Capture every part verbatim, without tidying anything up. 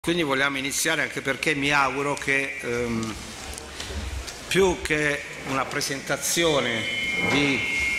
Quindi vogliamo iniziare anche perché mi auguro che ehm, più che una presentazione di,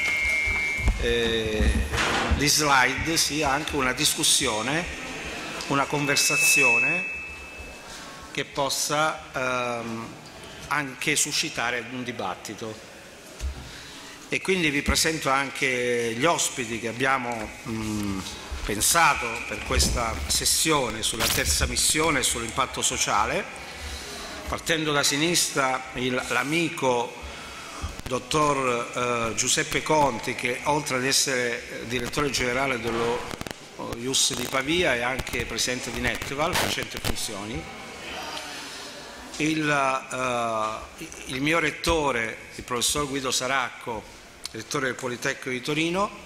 eh, di slide sia anche una discussione, una conversazione che possa ehm, anche suscitare un dibattito. E quindi vi presento anche gli ospiti che abbiamo mh, pensato per questa sessione sulla terza missione sull'impatto sociale. Partendo da sinistra l'amico dottor eh, Giuseppe Conti, che oltre ad essere direttore generale dello I U S di Pavia è anche presidente di Netval, facente funzioni. Il, eh, il mio rettore, il professor Guido Saracco, rettore del Politecnico di Torino,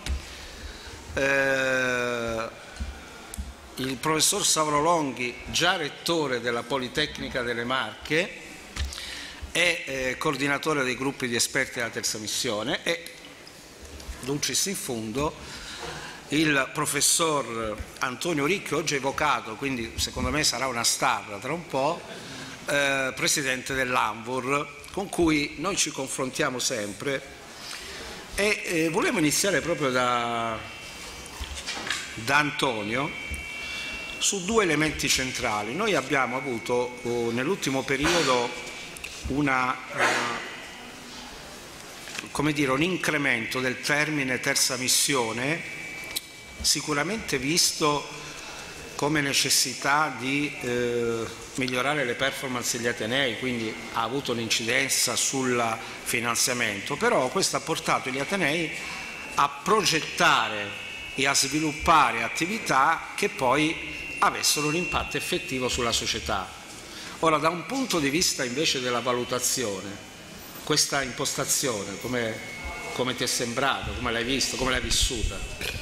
eh, il professor Sauro Longhi, già rettore della Politecnica delle Marche e eh, coordinatore dei gruppi di esperti della terza missione, e dulcis in fundo il professor Antonio Ricchio, oggi evocato, quindi secondo me sarà una star tra un po', eh, presidente dell'Anvur, con cui noi ci confrontiamo sempre. E eh, volevo iniziare proprio da, da Antonio su due elementi centrali. Noi abbiamo avuto oh, nell'ultimo periodo una, eh, come dire, un incremento del termine terza missione, sicuramente visto come necessità di eh, migliorare le performance degli atenei, quindi ha avuto un'incidenza sul finanziamento, però questo ha portato gli atenei a progettare e a sviluppare attività che poi avessero un impatto effettivo sulla società. Ora, da un punto di vista invece della valutazione, questa impostazione come, come ti è sembrato, come l'hai visto, come l'hai vissuta?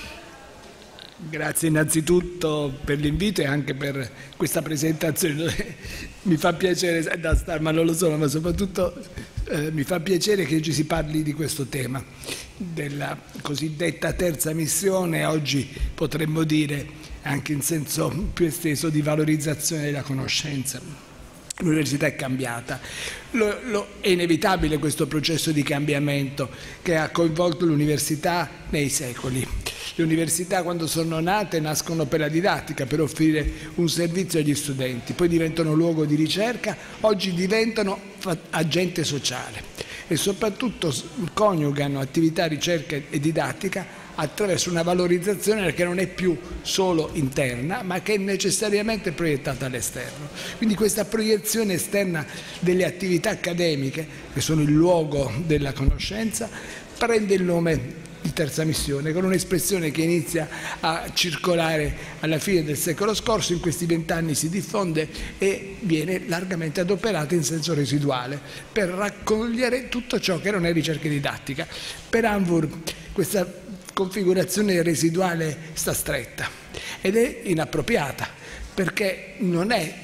Grazie innanzitutto per l'invito e anche per questa presentazione. Mi fa piacere da star, ma non lo sono, ma soprattutto eh, mi fa piacere che ci si parli di questo tema, della cosiddetta terza missione, oggi potremmo dire anche in senso più esteso di valorizzazione della conoscenza. L'università è cambiata, lo, lo, è inevitabile questo processo di cambiamento che ha coinvolto l'università nei secoli. Le università, quando sono nate, nascono per la didattica, per offrire un servizio agli studenti, poi diventano luogo di ricerca, oggi diventano agente sociale e soprattutto coniugano attività, ricerca e didattica attraverso una valorizzazione che non è più solo interna, ma che è necessariamente proiettata all'esterno. Quindi questa proiezione esterna delle attività accademiche, che sono il luogo della conoscenza, prende il nome di terza missione, con un'espressione che inizia a circolare alla fine del secolo scorso, in questi vent'anni si diffonde e viene largamente adoperata in senso residuale per raccogliere tutto ciò che non è ricerca didattica. Per Anvur questa configurazione residuale sta stretta ed è inappropriata, perché non è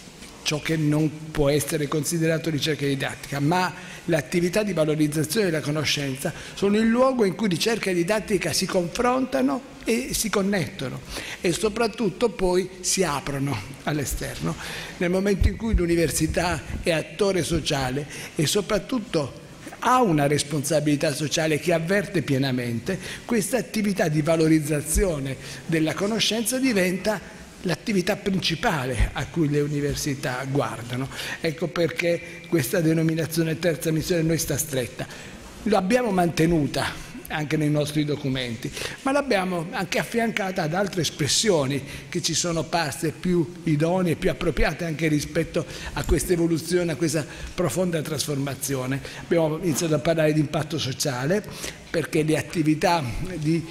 ciò che non può essere considerato ricerca didattica, ma l'attività di valorizzazione della conoscenza sono il luogo in cui ricerca e didattica si confrontano e si connettono e soprattutto poi si aprono all'esterno. Nel momento in cui l'università è attore sociale e soprattutto ha una responsabilità sociale che avverte pienamente, questa attività di valorizzazione della conoscenza diventa l'attività principale a cui le università guardano. Ecco perché questa denominazione terza missione a noi sta stretta. L'abbiamo mantenuta anche nei nostri documenti, ma l'abbiamo anche affiancata ad altre espressioni che ci sono parse più idonee, più appropriate anche rispetto a questa evoluzione, a questa profonda trasformazione. Abbiamo iniziato a parlare di impatto sociale, perché le attività di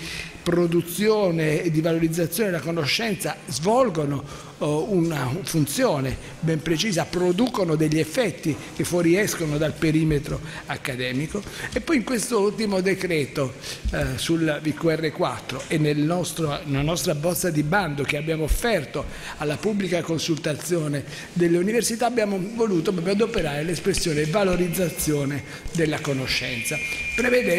produzione e di valorizzazione della conoscenza svolgono una funzione ben precisa, producono degli effetti che fuoriescono dal perimetro accademico. E poi in questo ultimo decreto eh, sul V Q R quattro e nel nostro, nella nostra bozza di bando che abbiamo offerto alla pubblica consultazione delle università abbiamo voluto proprio adoperare l'espressione valorizzazione della conoscenza, prevedendo poi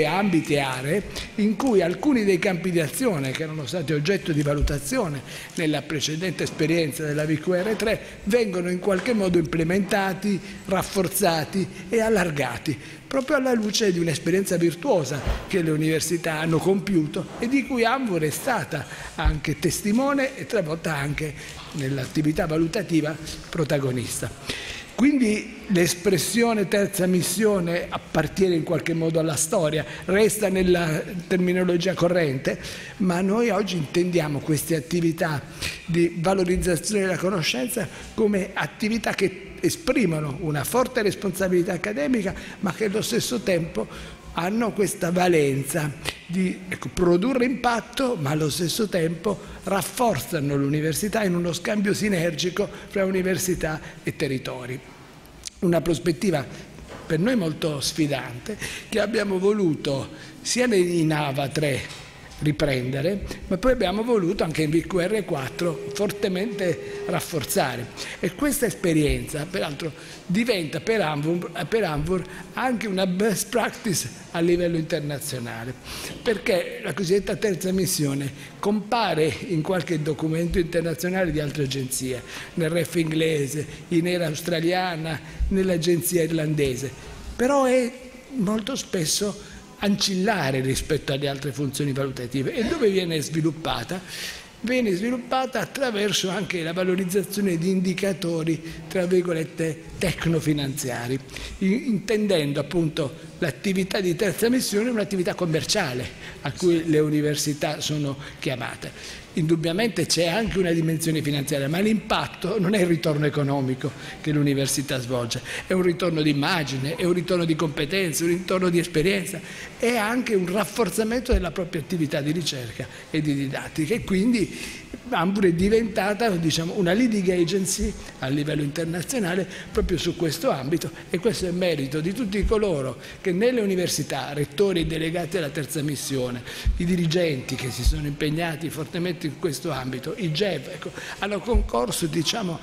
ambiti e aree in cui alcuni dei campi di azione che erano stati oggetto di valutazione nella precedente esperienza della V Q R tre vengono in qualche modo implementati, rafforzati e allargati, proprio alla luce di un'esperienza virtuosa che le università hanno compiuto e di cui ANVUR è stata anche testimone e talvolta anche nell'attività valutativa protagonista. Quindi l'espressione terza missione appartiene in qualche modo alla storia, resta nella terminologia corrente, ma noi oggi intendiamo queste attività di valorizzazione della conoscenza come attività che esprimono una forte responsabilità accademica, ma che allo stesso tempo hanno questa valenza di ecco, produrre impatto, ma allo stesso tempo rafforzano l'università in uno scambio sinergico fra università e territori. Una prospettiva per noi molto sfidante che abbiamo voluto sia in A V A tre riprendere, ma poi abbiamo voluto anche in V Q R quattro fortemente rafforzare. E questa esperienza, peraltro, diventa per ANVUR, per ANVUR anche una best practice a livello internazionale, perché la cosiddetta terza missione compare in qualche documento internazionale di altre agenzie, nel R E F inglese, in ERA australiana, nell'agenzia irlandese, però è molto spesso ancillare rispetto alle altre funzioni valutative. E dove viene sviluppata? Viene sviluppata attraverso anche la valorizzazione di indicatori, tra virgolette, tecnofinanziari, intendendo appunto l'attività di terza missione un'attività commerciale a cui le università sono chiamate. Indubbiamente c'è anche una dimensione finanziaria, ma l'impatto non è il ritorno economico che l'università svolge, è un ritorno di immagine, è un ritorno di competenze, un ritorno di esperienza, è anche un rafforzamento della propria attività di ricerca e di didattica. E quindi ANVUR è diventata, diciamo, una leading agency a livello internazionale proprio su questo ambito, e questo è merito di tutti coloro che nelle università, rettori e delegati alla terza missione, i dirigenti che si sono impegnati fortemente in questo ambito, i G E V, ecco, hanno concorso, diciamo,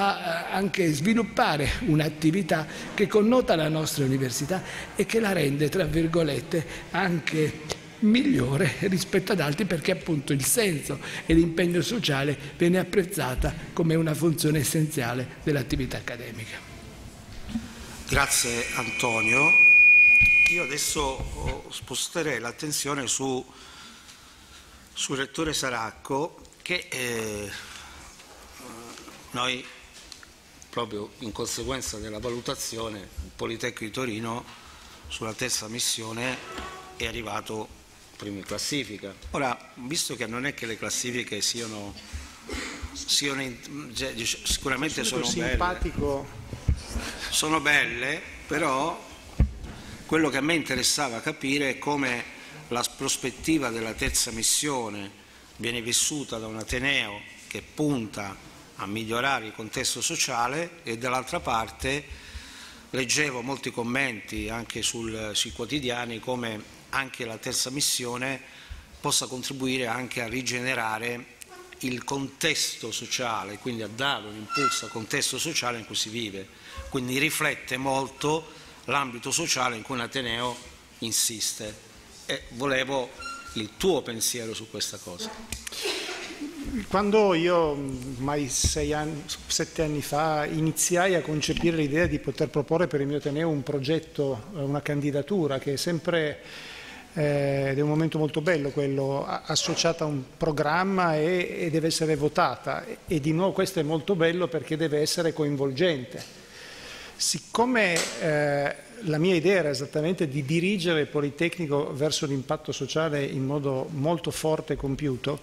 a anche sviluppare un'attività che connota la nostra università e che la rende, tra virgolette, anche migliore rispetto ad altri, perché appunto il senso e l'impegno sociale viene apprezzata come una funzione essenziale dell'attività accademica. Grazie Antonio. Io adesso sposterei l'attenzione su sul rettore Saracco, che eh, noi proprio in conseguenza della valutazione il Politecnico di Torino sulla terza missione è arrivato primo in classifica. Ora, visto che non è che le classifiche siano, siano in, cioè, sicuramente sono simpatico. belle, sono belle, però quello che a me interessava capire è come la prospettiva della terza missione viene vissuta da un ateneo che punta a migliorare il contesto sociale, e dall'altra parte leggevo molti commenti anche sul, sui quotidiani come anche la terza missione possa contribuire anche a rigenerare il contesto sociale, quindi a dare un impulso al contesto sociale in cui si vive. Quindi riflette molto l'ambito sociale in cui un ateneo insiste. E volevo il tuo pensiero su questa cosa. Quando io, ormai sei anni, sette anni fa, iniziai a concepire l'idea di poter proporre per il mio ateneo un progetto, una candidatura, che è sempre eh, ed è un momento molto bello quello, associata a un programma e, e deve essere votata, e, e di nuovo questo è molto bello perché deve essere coinvolgente. Siccome eh, la mia idea era esattamente di dirigere il Politecnico verso l'impatto sociale in modo molto forte e compiuto,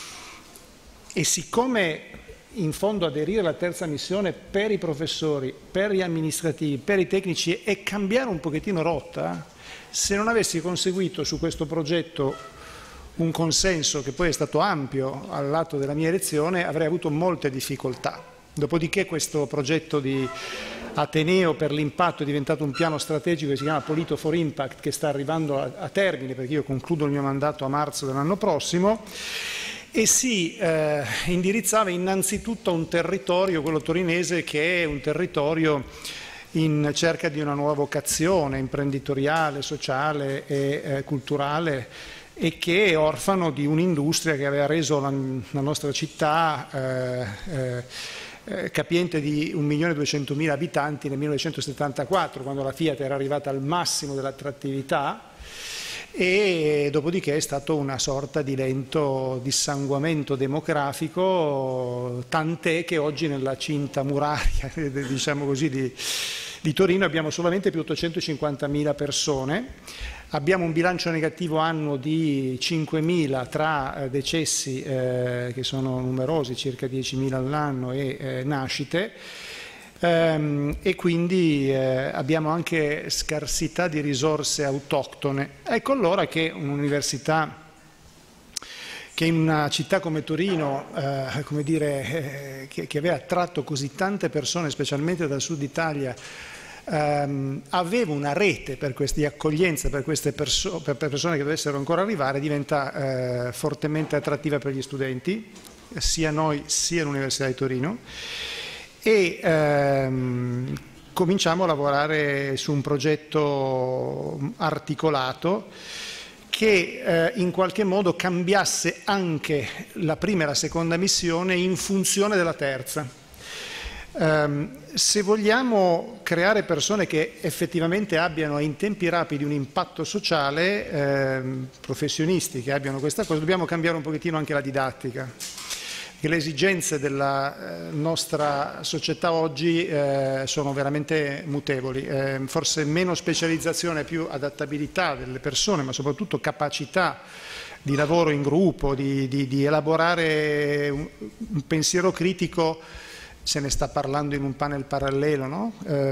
e siccome in fondo aderire alla terza missione per i professori, per gli amministrativi, per i tecnici è cambiare un pochettino rotta, se non avessi conseguito su questo progetto un consenso che poi è stato ampio al lato della mia elezione, avrei avuto molte difficoltà. Dopodiché questo progetto di Ateneo per l'impatto è diventato un piano strategico che si chiama Polito for Impact, che sta arrivando a, a termine, perché io concludo il mio mandato a marzo dell'anno prossimo, e si eh, indirizzava innanzitutto a un territorio, quello torinese, che è un territorio in cerca di una nuova vocazione imprenditoriale, sociale e eh, culturale, e che è orfano di un'industria che aveva reso la, la nostra città eh, eh, capiente di un milione duecentomila abitanti nel millenovecentosettantaquattro, quando la Fiat era arrivata al massimo dell'attrattività, e dopodiché è stato una sorta di lento dissanguamento demografico, tant'è che oggi nella cinta muraria, diciamo così, di, di Torino abbiamo solamente più ottocentocinquantamila persone, abbiamo un bilancio negativo annuo di cinquemila tra decessi eh, che sono numerosi, circa diecimila all'anno, e eh, nascite. Um, e quindi eh, abbiamo anche scarsità di risorse autoctone. Ecco allora che un'università che in una città come Torino, eh, come dire, eh, che, che aveva attratto così tante persone, specialmente dal sud Italia, ehm, aveva una rete per queste accoglienze, per queste perso- per persone che dovessero ancora arrivare, diventa eh, fortemente attrattiva per gli studenti, sia noi sia l'Università di Torino. E ehm, cominciamo a lavorare su un progetto articolato che eh, in qualche modo cambiasse anche la prima e la seconda missione in funzione della terza. Um, se vogliamo creare persone che effettivamente abbiano in tempi rapidi un impatto sociale, ehm, professionisti che abbiano questa cosa, dobbiamo cambiare un pochettino anche la didattica. Che le esigenze della eh, nostra società oggi eh, sono veramente mutevoli, eh, forse meno specializzazione, più adattabilità delle persone, ma soprattutto capacità di lavoro in gruppo, di, di, di elaborare un, un pensiero critico. Se ne sta parlando in un panel parallelo, no?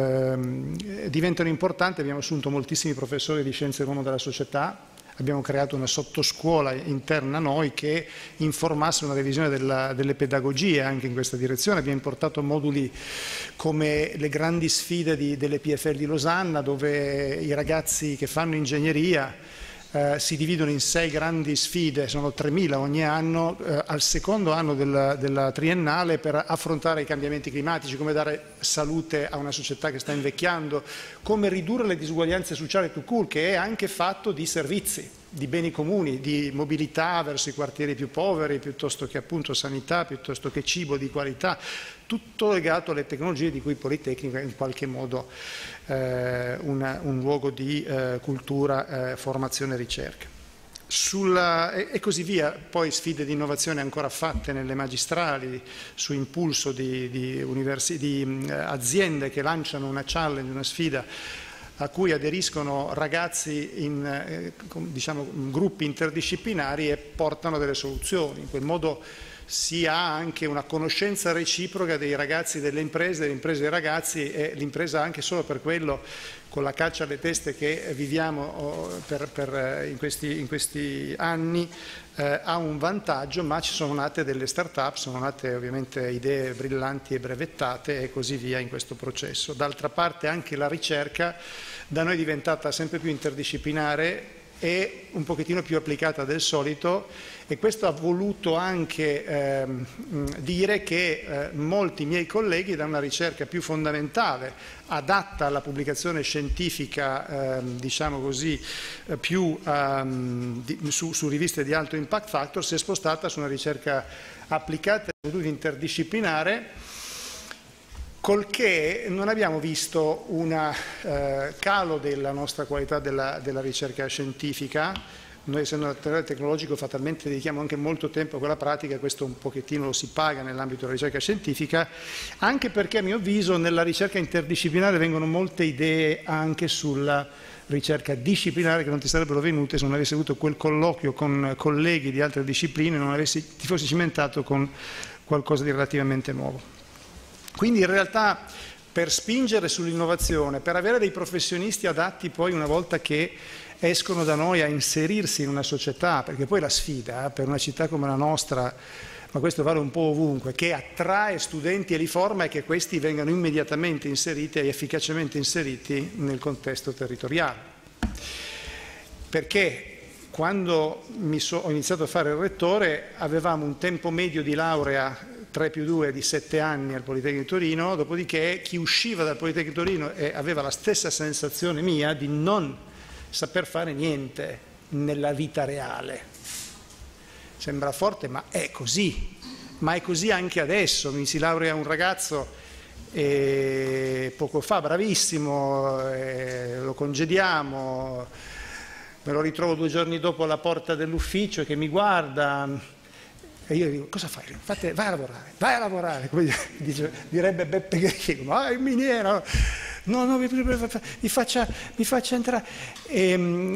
eh, diventano importanti. Abbiamo assunto moltissimi professori di scienze dell'uomo della società. Abbiamo creato una sottoscuola interna a noi che informasse una revisione della, delle pedagogie anche in questa direzione. Abbiamo importato moduli come le grandi sfide di, delle P F L di Losanna, dove i ragazzi che fanno ingegneria eh, si dividono in sei grandi sfide, sono tremila ogni anno, eh, al secondo anno della, della triennale, per affrontare i cambiamenti climatici, come dare salute a una società che sta invecchiando, come ridurre le disuguaglianze sociali tout court, che è anche fatto di servizi, di beni comuni, di mobilità verso i quartieri più poveri, piuttosto che appunto sanità, piuttosto che cibo di qualità, tutto legato alle tecnologie di cui il Politecnico è in qualche modo eh, una, un luogo di eh, cultura, eh, formazione e ricerca. Sulla, e, e così via, poi sfide di innovazione ancora fatte nelle magistrali, su impulso di, di, universi, di eh, aziende che lanciano una challenge, una sfida a cui aderiscono ragazzi in eh, diciamo, gruppi interdisciplinari e portano delle soluzioni. In quel modo si ha anche una conoscenza reciproca dei ragazzi delle imprese, delle imprese dei ragazzi, e l'impresa anche solo per quello, con la caccia alle teste che viviamo per, per, in, questi, in questi anni, eh, ha un vantaggio, ma ci sono nate delle start-up, sono nate ovviamente idee brillanti e brevettate e così via in questo processo. D'altra parte anche la ricerca da noi è diventata sempre più interdisciplinare e un pochettino più applicata del solito, e questo ha voluto anche ehm, dire che eh, molti miei colleghi, da una ricerca più fondamentale, adatta alla pubblicazione scientifica, ehm, diciamo così, eh, più ehm, di, su, su riviste di alto impact factor, si è spostata su una ricerca applicata e interdisciplinare, col che non abbiamo visto un eh, calo della nostra qualità della, della ricerca scientifica. Noi, essendo un attore tecnologico, fatalmente dedichiamo anche molto tempo a quella pratica, questo un pochettino lo si paga nell'ambito della ricerca scientifica, anche perché a mio avviso nella ricerca interdisciplinare vengono molte idee anche sulla ricerca disciplinare che non ti sarebbero venute se non avessi avuto quel colloquio con colleghi di altre discipline, non avessi, ti fossi cimentato con qualcosa di relativamente nuovo. Quindi in realtà, per spingere sull'innovazione, per avere dei professionisti adatti poi una volta che escono da noi a inserirsi in una società, perché poi la sfida per una città come la nostra, ma questo vale un po' ovunque, che attrae studenti e li forma, è che questi vengano immediatamente inseriti e efficacemente inseriti nel contesto territoriale. Perché quando mi so, ho iniziato a fare il rettore avevamo un tempo medio di laurea tre più due di sette anni al Politecnico di Torino, dopodiché chi usciva dal Politecnico di Torino e aveva la stessa sensazione mia di non saper fare niente nella vita reale. Sembra forte, ma è così, ma è così anche adesso. Mi si laurea un ragazzo e poco fa, bravissimo, e lo congediamo, me lo ritrovo due giorni dopo alla porta dell'ufficio che mi guarda. E io dico, cosa fai? Fate, vai a lavorare, vai a lavorare, come dice, direbbe Beppe Grillo, ah, il miniero, no, no, mi, mi, faccia, mi faccia entrare. E,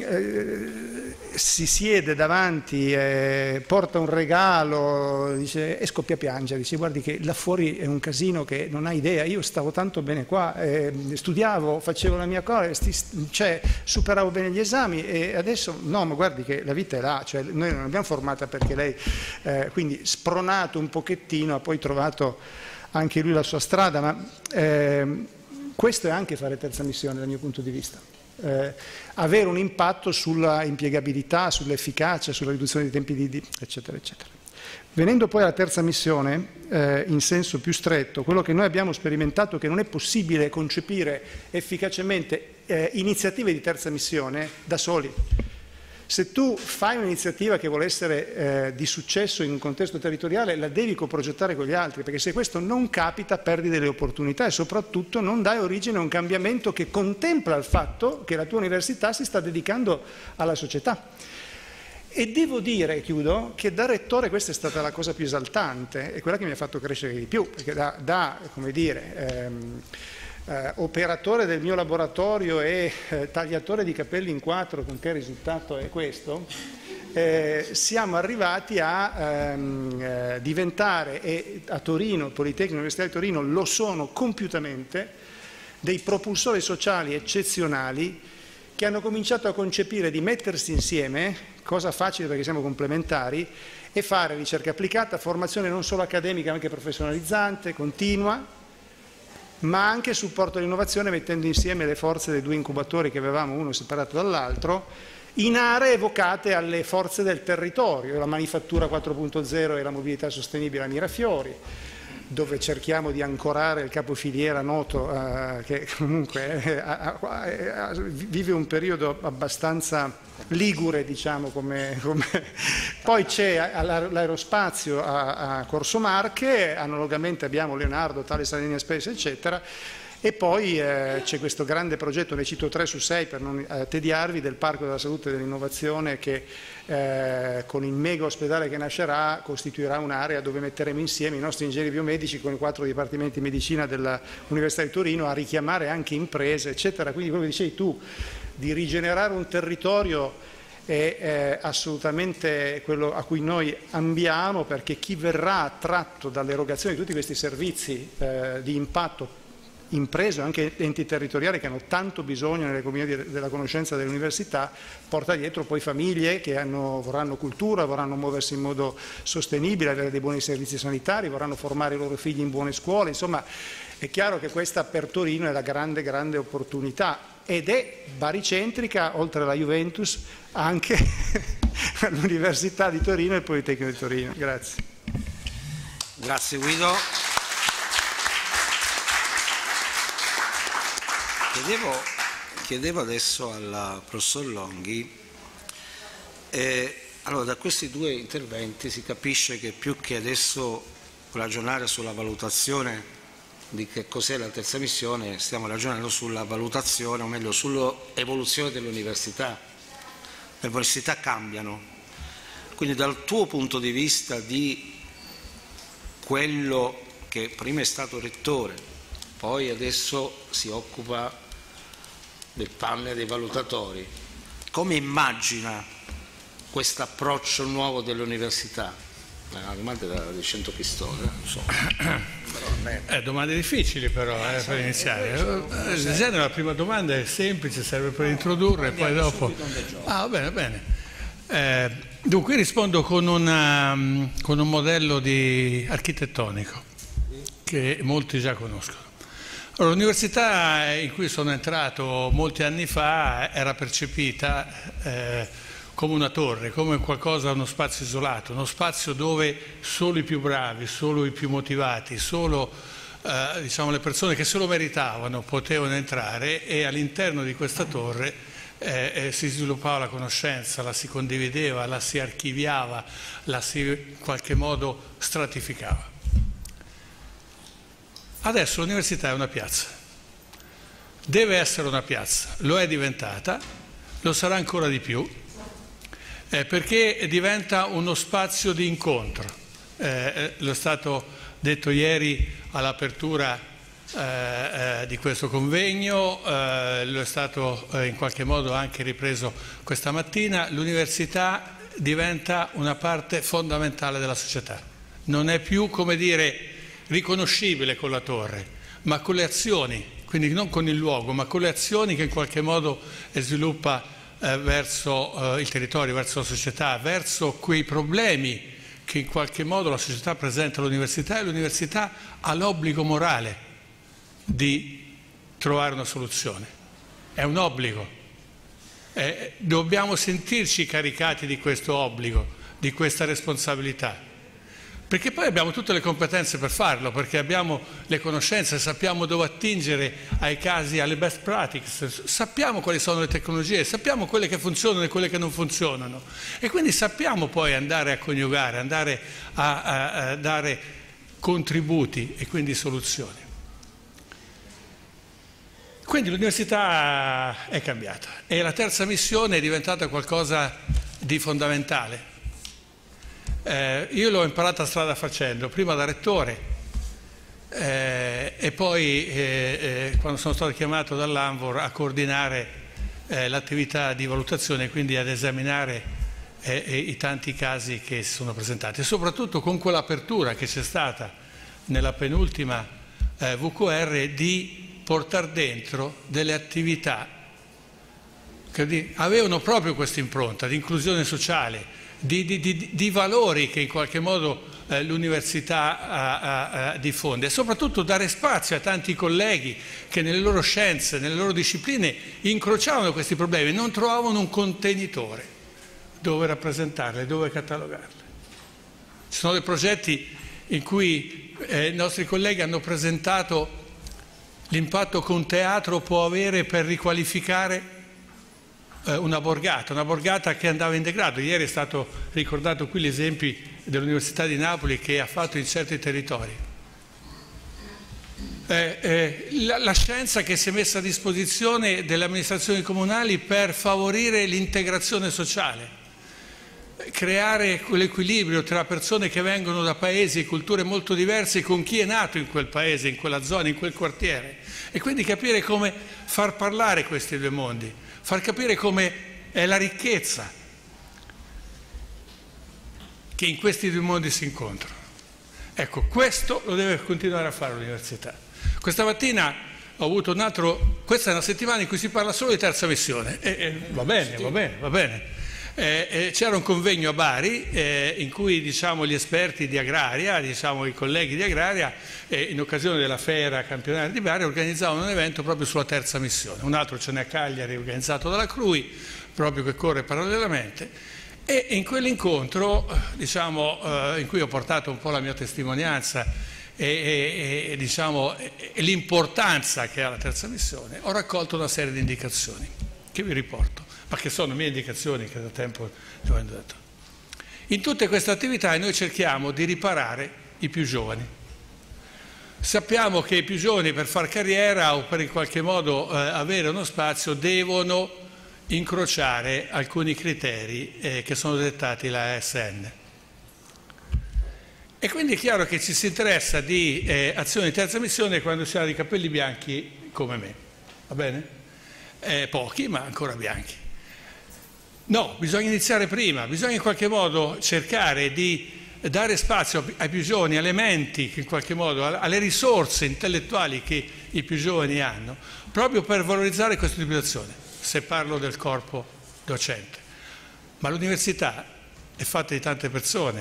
eh, si siede davanti, eh, porta un regalo, dice, e scoppia a piangere, dice, guardi che là fuori è un casino che non hai idea, io stavo tanto bene qua, eh, studiavo, facevo la mia cosa, cioè, superavo bene gli esami e adesso, no, ma guardi che la vita è là, cioè, noi non l'abbiamo formata perché lei... Eh, quindi spronato un pochettino ha poi trovato anche lui la sua strada, ma eh, questo è anche fare terza missione dal mio punto di vista, eh, avere un impatto sulla impiegabilità, sull'efficacia, sulla riduzione dei tempi di, di eccetera eccetera. Venendo poi alla terza missione, eh, in senso più stretto, quello che noi abbiamo sperimentato è che non è possibile concepire efficacemente eh, iniziative di terza missione da soli. Se tu fai un'iniziativa che vuole essere eh, di successo in un contesto territoriale, la devi coprogettare con gli altri, perché se questo non capita perdi delle opportunità e soprattutto non dai origine a un cambiamento che contempla il fatto che la tua università si sta dedicando alla società. E devo dire, chiudo, che da rettore questa è stata la cosa più esaltante e quella che mi ha fatto crescere di più, perché da, da come dire... Ehm, Eh, operatore del mio laboratorio e eh, tagliatore di capelli in quattro, con che risultato è questo, eh, siamo arrivati a ehm, eh, diventare, e a Torino, il Politecnico, l'Università di Torino lo sono compiutamente, dei propulsori sociali eccezionali che hanno cominciato a concepire di mettersi insieme, cosa facile perché siamo complementari, e fare ricerca applicata, formazione non solo accademica ma anche professionalizzante, continua, ma anche supporto all'innovazione mettendo insieme le forze dei due incubatori che avevamo, uno separato dall'altro, in aree evocate alle forze del territorio, la manifattura quattro punto zero e la mobilità sostenibile a Mirafiori, dove cerchiamo di ancorare il capofiliera noto eh, che comunque eh, eh, eh, vive un periodo abbastanza ligure, diciamo, come, come... Poi c'è l'aerospazio a, a Corso Marche, analogamente abbiamo Leonardo, Thales Alenia Space, eccetera. E poi eh, c'è questo grande progetto, ne cito tre su sei per non eh, tediarvi, del Parco della Salute e dell'Innovazione che eh, con il mega ospedale che nascerà costituirà un'area dove metteremo insieme i nostri ingegneri biomedici con i quattro dipartimenti di medicina dell'Università di Torino a richiamare anche imprese, eccetera. Quindi quello che dicevi tu, di rigenerare un territorio è eh, assolutamente quello a cui noi ambiamo, perché chi verrà attratto dall'erogazione di tutti questi servizi eh, di impatto, imprese, anche enti territoriali che hanno tanto bisogno nell'economia della conoscenza delle università, porta dietro poi famiglie che hanno, vorranno cultura, vorranno muoversi in modo sostenibile, avere dei buoni servizi sanitari, vorranno formare i loro figli in buone scuole, insomma è chiaro che questa per Torino è la grande grande opportunità ed è baricentrica, oltre alla Juventus, anche all'Università di Torino e il Politecnico di Torino. Grazie. Grazie Guido. Chiedevo, chiedevo adesso al professor Longhi, eh, allora da questi due interventi si capisce che più che adesso ragionare sulla valutazione di che cos'è la terza missione, stiamo ragionando sulla valutazione, o meglio sull'evoluzione dell'università. Le università cambiano, quindi dal tuo punto di vista di quello che prima è stato rettore, poi adesso si occupa del panel dei valutatori, come immagina questo approccio nuovo dell'università? Una domanda da cento pistole, non so. Eh, domande difficili però eh, per iniziare. In genere la prima domanda è semplice, serve per introdurre e poi dopo... Ah, va bene, bene. Eh, dunque rispondo con, una, con un modello di architettonico che molti già conoscono. Allora, l'università in cui sono entrato molti anni fa era percepita eh, come una torre, come qualcosa, uno spazio isolato, uno spazio dove solo i più bravi, solo i più motivati, solo eh, diciamo, le persone che se lo meritavano potevano entrare, e all'interno di questa torre eh, eh, si sviluppava la conoscenza, la si condivideva, la si archiviava, la si in qualche modo stratificava. Adesso l'università è una piazza, deve essere una piazza, lo è diventata, lo sarà ancora di più, eh, perché diventa uno spazio di incontro. Eh, lo è stato detto ieri all'apertura eh, eh, di questo convegno, eh, lo è stato eh, in qualche modo anche ripreso questa mattina. L'università diventa una parte fondamentale della società, non è più, come dire, riconoscibile con la torre, ma con le azioni, quindi non con il luogo, ma con le azioni che in qualche modo sviluppa eh, verso eh, il territorio, verso la società, verso quei problemi che in qualche modo la società presenta all'università, e l'università ha l'obbligo morale di trovare una soluzione. È un obbligo. Eh, dobbiamo sentirci caricati di questo obbligo, di questa responsabilità. Perché poi abbiamo tutte le competenze per farlo, perché abbiamo le conoscenze, sappiamo dove attingere ai casi, alle best practices, sappiamo quali sono le tecnologie, sappiamo quelle che funzionano e quelle che non funzionano, e quindi sappiamo poi andare a coniugare, andare a, a, a dare contributi e quindi soluzioni. Quindi l'università è cambiata e la terza missione è diventata qualcosa di fondamentale. Eh, io l'ho imparata strada facendo, prima da rettore eh, e poi eh, eh, quando sono stato chiamato dall'Anvor a coordinare eh, l'attività di valutazione, quindi ad esaminare eh, eh, i tanti casi che si sono presentati, e soprattutto con quell'apertura che c'è stata nella penultima eh, V Q R di portare dentro delle attività che avevano proprio questa impronta di inclusione sociale, Di, di, di, di valori che in qualche modo eh, l'università diffonde, e soprattutto dare spazio a tanti colleghi che nelle loro scienze, nelle loro discipline incrociavano questi problemi, non trovavano un contenitore dove rappresentarli, dove catalogarli. Ci sono dei progetti in cui eh, i nostri colleghi hanno presentato l'impatto che un teatro può avere per riqualificare una borgata, una borgata che andava in degrado. Ieri è stato ricordato qui l'esempio dell'Università di Napoli che ha fatto in certi territori. Eh, eh, la, la scienza che si è messa a disposizione delle amministrazioni comunali per favorire l'integrazione sociale, creare quell'equilibrio tra persone che vengono da paesi e culture molto diverse con chi è nato in quel paese, in quella zona, in quel quartiere, e quindi capire come far parlare questi due mondi, far capire come è la ricchezza che in questi due mondi si incontrano. Ecco, questo lo deve continuare a fare l'università. Questa mattina ho avuto un altro, questa è una settimana in cui si parla solo di terza missione, e, e, va bene, va bene, va bene. Eh, eh, c'era un convegno a Bari eh, in cui diciamo, gli esperti di agraria, diciamo, i colleghi di agraria, eh, in occasione della Fiera Campionaria di Bari organizzavano un evento proprio sulla terza missione. Un altro ce n'è a Cagliari, organizzato dalla C R U I, proprio che corre parallelamente, e in quell'incontro diciamo, eh, in cui ho portato un po' la mia testimonianza e, e, e diciamo, l'importanza che ha la terza missione, ho raccolto una serie di indicazioni che vi riporto, ma che sono mie indicazioni che da tempo vi ho dato. In tutte queste attività noi cerchiamo di riparare i più giovani. Sappiamo che i più giovani per far carriera o per in qualche modo eh, avere uno spazio devono incrociare alcuni criteri eh, che sono dettati dalla A S N. E quindi è chiaro che ci si interessa di eh, azioni di terza missione quando si ha dei capelli bianchi come me, va bene? Eh, pochi, ma ancora bianchi. No, bisogna iniziare prima, bisogna in qualche modo cercare di dare spazio ai più giovani, alle menti, che in qualche modo, alle risorse intellettuali che i più giovani hanno, proprio per valorizzare questo tipo di azione, se parlo del corpo docente. Ma l'università è fatta di tante persone, ci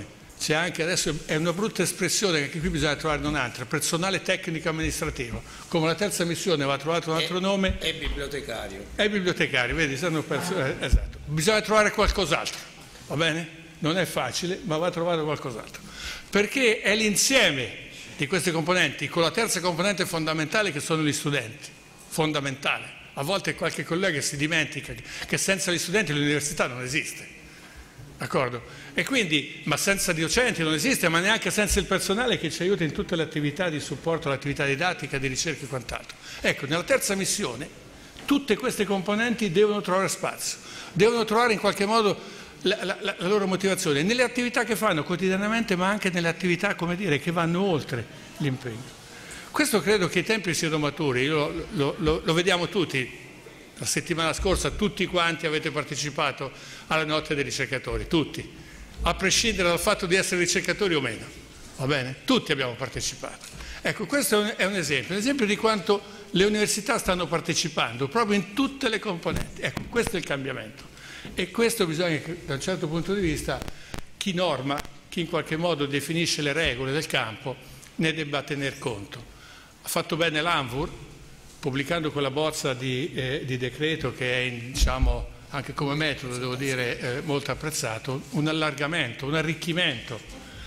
c'è anche adesso, è una brutta espressione che anche qui bisogna trovare un'altra, personale tecnico amministrativo, come la terza missione va trovato un altro è, nome. È bibliotecario. È bibliotecario, vedi, stanno perso- eh, esatto. Bisogna trovare qualcos'altro, va bene? Non è facile, ma va trovato qualcos'altro, perché è l'insieme di queste componenti, con la terza componente fondamentale che sono gli studenti, fondamentale. A volte qualche collega si dimentica che senza gli studenti l'università non esiste. D'accordo? E quindi, ma senza docenti non esiste, ma neanche senza il personale che ci aiuta in tutte le attività di supporto, l'attività didattica, di ricerca e quant'altro. Ecco, nella terza missione tutte queste componenti devono trovare spazio, devono trovare in qualche modo la, la, la loro motivazione, nelle attività che fanno quotidianamente, ma anche nelle attività, come dire, che vanno oltre l'impegno. Questo credo che i tempi siano maturi, lo, lo, lo, lo vediamo tutti. La settimana scorsa tutti quanti avete partecipato alla notte dei ricercatori, tutti, a prescindere dal fatto di essere ricercatori o meno, va bene? Tutti abbiamo partecipato. Ecco, questo è un esempio, un esempio di quanto le università stanno partecipando proprio in tutte le componenti. Ecco, questo è il cambiamento e questo bisogna che da un certo punto di vista chi norma, chi in qualche modo definisce le regole del campo ne debba tener conto. Ha fatto bene l'Anvur, pubblicando quella bozza di, eh, di decreto che è, in, diciamo, anche come metodo, devo dire, eh, molto apprezzato, un allargamento, un arricchimento,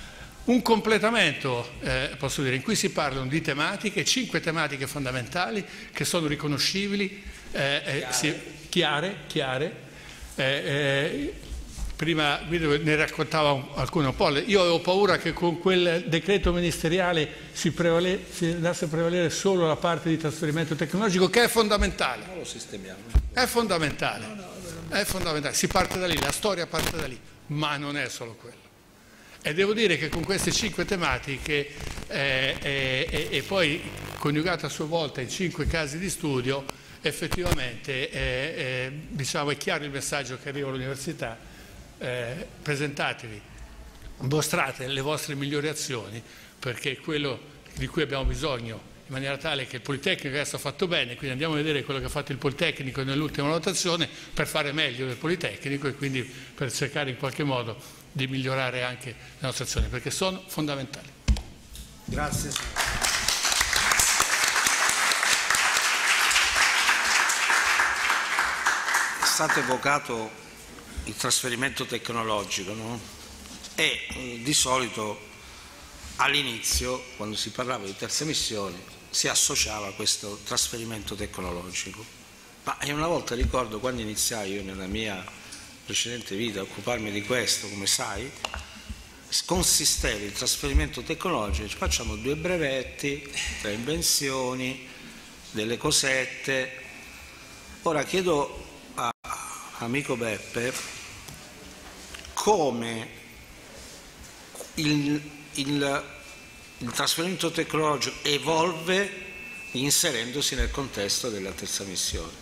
un completamento, eh, posso dire, in cui si parlano di tematiche, cinque tematiche fondamentali che sono riconoscibili, eh, eh, si, chiare, chiare. Eh, eh, prima Guido ne raccontava alcune un po', io avevo paura che con quel decreto ministeriale si, prevale, si andasse a prevalere solo la parte di trasferimento tecnologico, che è fondamentale. Non lo sistemiamo. È fondamentale, è fondamentale, si parte da lì, la storia parte da lì, ma non è solo quello. E devo dire che con queste cinque tematiche eh, eh, eh, e poi coniugata a sua volta in cinque casi di studio, effettivamente eh, eh, diciamo, è chiaro il messaggio che arriva all'università. Eh, presentatevi, mostrate le vostre migliori azioni, perché è quello di cui abbiamo bisogno, in maniera tale che il Politecnico adesso ha fatto bene, quindi andiamo a vedere quello che ha fatto il Politecnico nell'ultima valutazione per fare meglio del Politecnico e quindi per cercare in qualche modo di migliorare anche le nostre azioni, perché sono fondamentali. Grazie. È stato evocato il trasferimento tecnologico, no? E eh, di solito all'inizio, quando si parlava di terza missione, si associava a questo trasferimento tecnologico. Ma una volta ricordo, quando iniziai io nella mia precedente vita a occuparmi di questo, come sai, consisteva il trasferimento tecnologico, facciamo due brevetti, tre invenzioni, delle cosette. Ora chiedo amico Beppe, come il, il, il trasferimento tecnologico evolve inserendosi nel contesto della terza missione.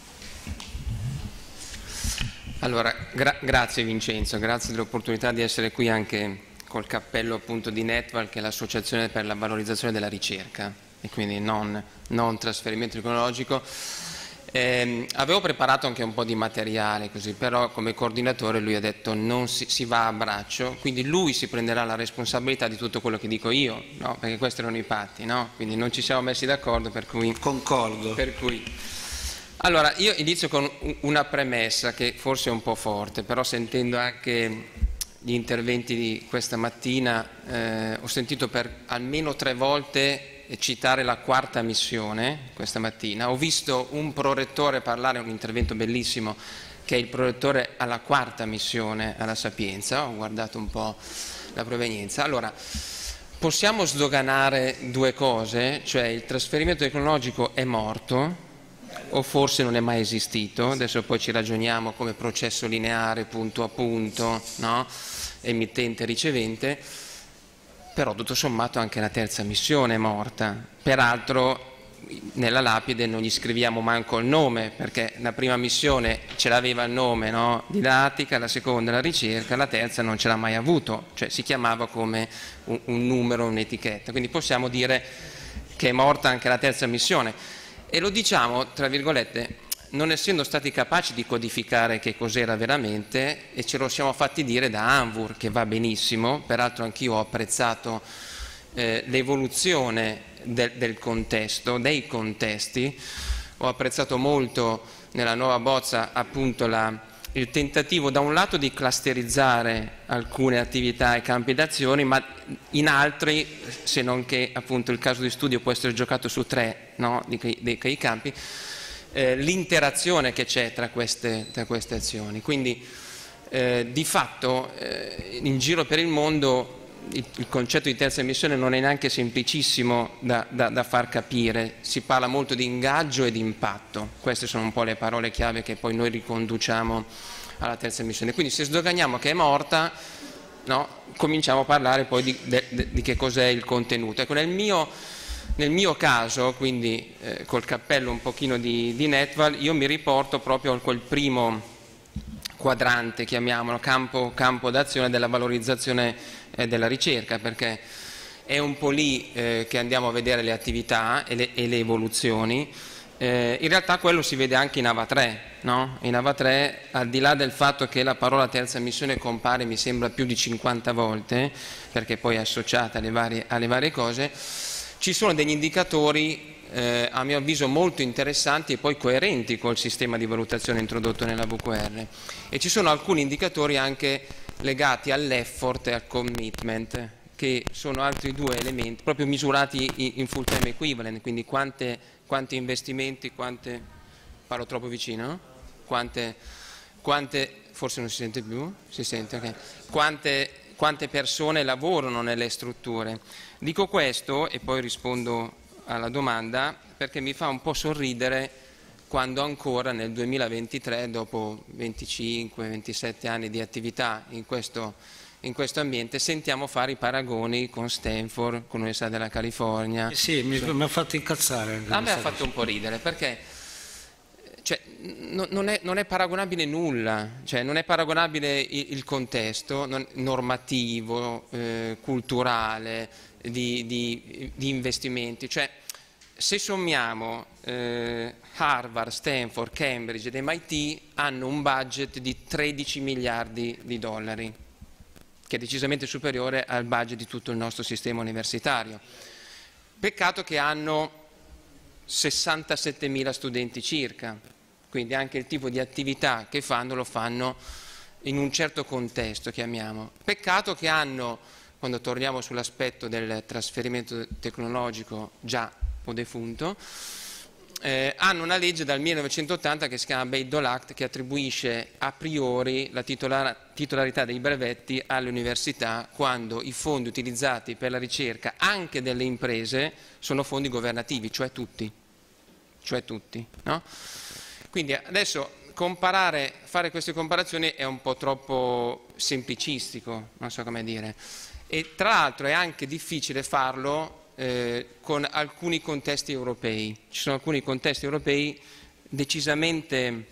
Allora, gra grazie Vincenzo, grazie dell'opportunità di essere qui anche col cappello appunto di Netval, che è l'Associazione per la Valorizzazione della Ricerca, e quindi non, non trasferimento tecnologico. Eh, avevo preparato anche un po' di materiale così, però come coordinatore lui ha detto non si, si va a braccio, quindi lui si prenderà la responsabilità di tutto quello che dico io, no? Perché questi erano i patti, no? Quindi non ci siamo messi d'accordo, per cui... Concordo. Per cui... Allora, io inizio con una premessa che forse è un po' forte, però sentendo anche gli interventi di questa mattina eh, ho sentito per almeno tre volte citare la quarta missione questa mattina. Ho visto un prorettore parlare, un intervento bellissimo, che è il prorettore alla quarta missione alla Sapienza. Ho guardato un po' la provenienza. Allora, possiamo sdoganare due cose, cioè il trasferimento tecnologico è morto o forse non è mai esistito, adesso poi ci ragioniamo come processo lineare, punto a punto, no? Emittente ricevente. Però tutto sommato anche la terza missione è morta. Peraltro nella lapide non gli scriviamo manco il nome, perché la prima missione ce l'aveva il nome, no? Didattica, la seconda la ricerca, la terza non ce l'ha mai avuto, cioè si chiamava come un, un numero, un'etichetta. Quindi possiamo dire che è morta anche la terza missione. E lo diciamo, tra virgolette, non essendo stati capaci di codificare che cos'era veramente, e ce lo siamo fatti dire da Anvur, che va benissimo, peraltro anch'io ho apprezzato eh, l'evoluzione del, del contesto, dei contesti, ho apprezzato molto nella nuova bozza appunto la, il tentativo da un lato di clusterizzare alcune attività e campi d'azione, ma in altri, se non che appunto il caso di studio può essere giocato su tre, no, di quei, di quei campi, eh, l'interazione che c'è tra queste, tra queste azioni. Quindi eh, di fatto eh, in giro per il mondo il, il concetto di terza emissione non è neanche semplicissimo da, da, da far capire, si parla molto di ingaggio e di impatto, queste sono un po' le parole chiave che poi noi riconduciamo alla terza emissione. Quindi se sdoganiamo che è morta, no, cominciamo a parlare poi di, de, de, di che cos'è il contenuto. Ecco, nel mio, nel mio caso, quindi eh, col cappello un pochino di, di Netval, io mi riporto proprio a quel primo quadrante, chiamiamolo, campo, campo d'azione della valorizzazione eh, della ricerca, perché è un po' lì eh, che andiamo a vedere le attività e le, e le evoluzioni. Eh, in realtà quello si vede anche in AVA tre, no? In AVA tre, al di là del fatto che la parola terza emissione compare mi sembra più di cinquanta volte, perché poi è associata alle varie, alle varie cose, ci sono degli indicatori eh, a mio avviso molto interessanti e poi coerenti col sistema di valutazione introdotto nella V Q R, e ci sono alcuni indicatori anche legati all'effort e al commitment, che sono altri due elementi proprio misurati in full time equivalent, quindi quante, quanti investimenti, quante, parlo troppo vicino, quante, quante, forse non si sente più, si sente, ok, quante, quante persone lavorano nelle strutture. Dico questo e poi rispondo alla domanda perché mi fa un po' sorridere quando ancora nel duemilaventitré, dopo venticinque ventisette anni di attività in questo, in questo ambiente, sentiamo fare i paragoni con Stanford, con l'Università della California. Eh sì, mi, cioè, mi ha fatto incazzare. A me ha fatto un po' ridere perché cioè, no, non, è, non è paragonabile nulla, cioè, non è paragonabile il, il contesto non, normativo, eh, culturale, di, di, di investimenti. Cioè, se sommiamo eh, Harvard, Stanford, Cambridge ed M I T hanno un budget di tredici miliardi di dollari, che è decisamente superiore al budget di tutto il nostro sistema universitario. Peccato che hanno sessantasettemila studenti circa, quindi anche il tipo di attività che fanno lo fanno in un certo contesto, chiamiamo. Peccato che hanno, quando torniamo sull'aspetto del trasferimento tecnologico già o defunto, eh, hanno una legge dal millenovecentottanta che si chiama Bayh-Dole Act, che attribuisce a priori la titolar titolarità dei brevetti alle università quando i fondi utilizzati per la ricerca anche delle imprese sono fondi governativi, cioè tutti, cioè tutti, no? Quindi adesso comparare, fare queste comparazioni è un po' troppo semplicistico, non so come dire, e tra l'altro è anche difficile farlo Eh, con alcuni contesti europei. Ci sono alcuni contesti europei decisamente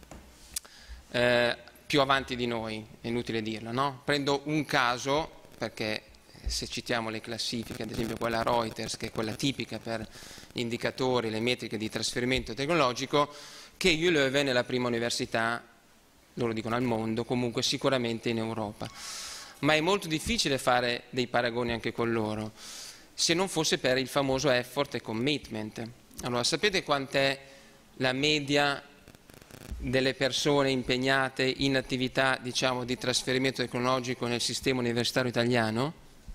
eh, più avanti di noi, è inutile dirlo, no? Prendo un caso, perché se citiamo le classifiche, ad esempio quella Reuters, che è quella tipica per gli indicatori, le metriche di trasferimento tecnologico, che U Leuven è la prima università, loro dicono al mondo, comunque sicuramente in Europa. Ma è molto difficile fare dei paragoni anche con loro, se non fosse per il famoso effort e commitment. Allora, sapete quant'è la media delle persone impegnate in attività, diciamo, di trasferimento tecnologico nel sistema universitario italiano?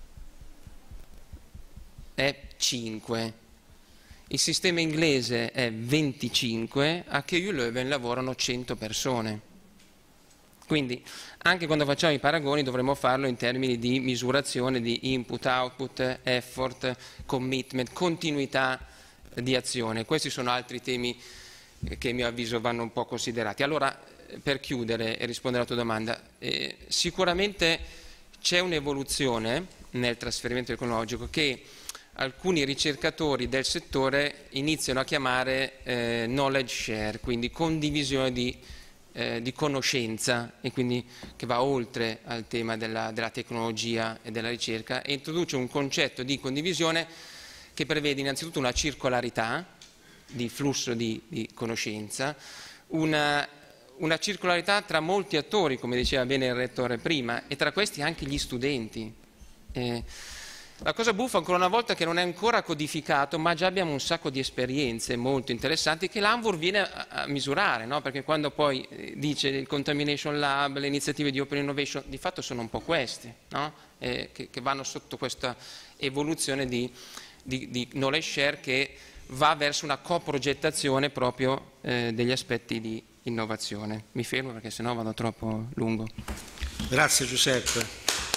È cinque. Il sistema inglese è venticinque, a K U Leuven lavorano cento persone. Quindi anche quando facciamo i paragoni dovremmo farlo in termini di misurazione di input, output, effort, commitment, continuità di azione. Questi sono altri temi che a mio avviso vanno un po' considerati. Allora, per chiudere e rispondere alla tua domanda, eh, sicuramente c'è un'evoluzione nel trasferimento tecnologico che alcuni ricercatori del settore iniziano a chiamare eh, knowledge share, quindi condivisione di Eh, di conoscenza, e quindi che va oltre al tema della, della tecnologia e della ricerca, e introduce un concetto di condivisione che prevede innanzitutto una circolarità di flusso di, di conoscenza, una, una circolarità tra molti attori, come diceva bene il rettore prima, e tra questi anche gli studenti. Eh, La cosa buffa ancora una volta è che non è ancora codificato, ma già abbiamo un sacco di esperienze molto interessanti che l'Anvur viene a, a misurare, no? Perché quando poi eh, dice il Contamination Lab, le iniziative di Open Innovation, di fatto sono un po' queste, no? eh, che, che vanno sotto questa evoluzione di, di, di knowledge share che va verso una coprogettazione proprio eh, degli aspetti di innovazione. Mi fermo perché sennò vado troppo lungo. Grazie Giuseppe.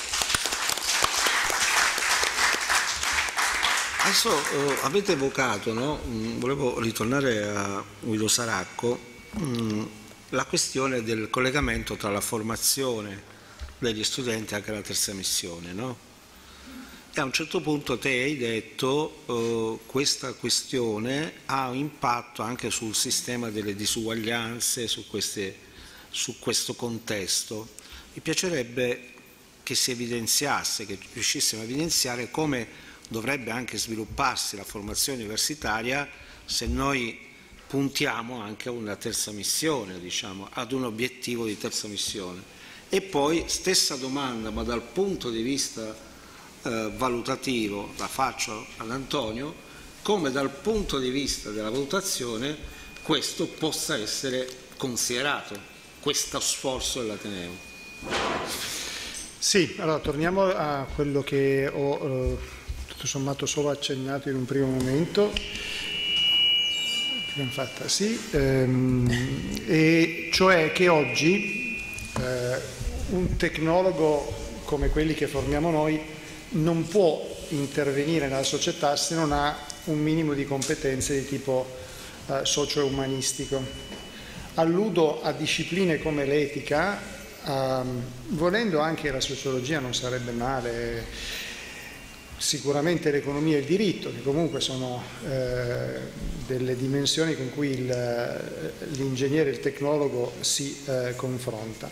Adesso eh, avete evocato, no? mm, volevo ritornare a Guido Saracco, mm, la questione del collegamento tra la formazione degli studenti e anche la terza missione, no? E a un certo punto te hai detto che eh, questa questione ha un impatto anche sul sistema delle disuguaglianze, su, queste, su questo contesto. Mi piacerebbe che si evidenziasse, che riuscissimo a evidenziare come dovrebbe anche svilupparsi la formazione universitaria se noi puntiamo anche a una terza missione, diciamo, ad un obiettivo di terza missione. E poi stessa domanda, ma dal punto di vista eh, valutativo, la faccio ad Antonio, come dal punto di vista della valutazione questo possa essere considerato, questo sforzo dell'Ateneo. Sì, allora torniamo a quello che ho eh, tutto sommato solo accennato in un primo momento, l'abbiamo fatta, sì, ehm, e cioè che oggi eh, un tecnologo come quelli che formiamo noi non può intervenire nella società se non ha un minimo di competenze di tipo eh, socio-umanistico. Alludo a discipline come l'etica, ehm, volendo anche la sociologia non sarebbe male, sicuramente l'economia e il diritto, che comunque sono eh, delle dimensioni con cui l'ingegnere e il tecnologo si eh, confronta.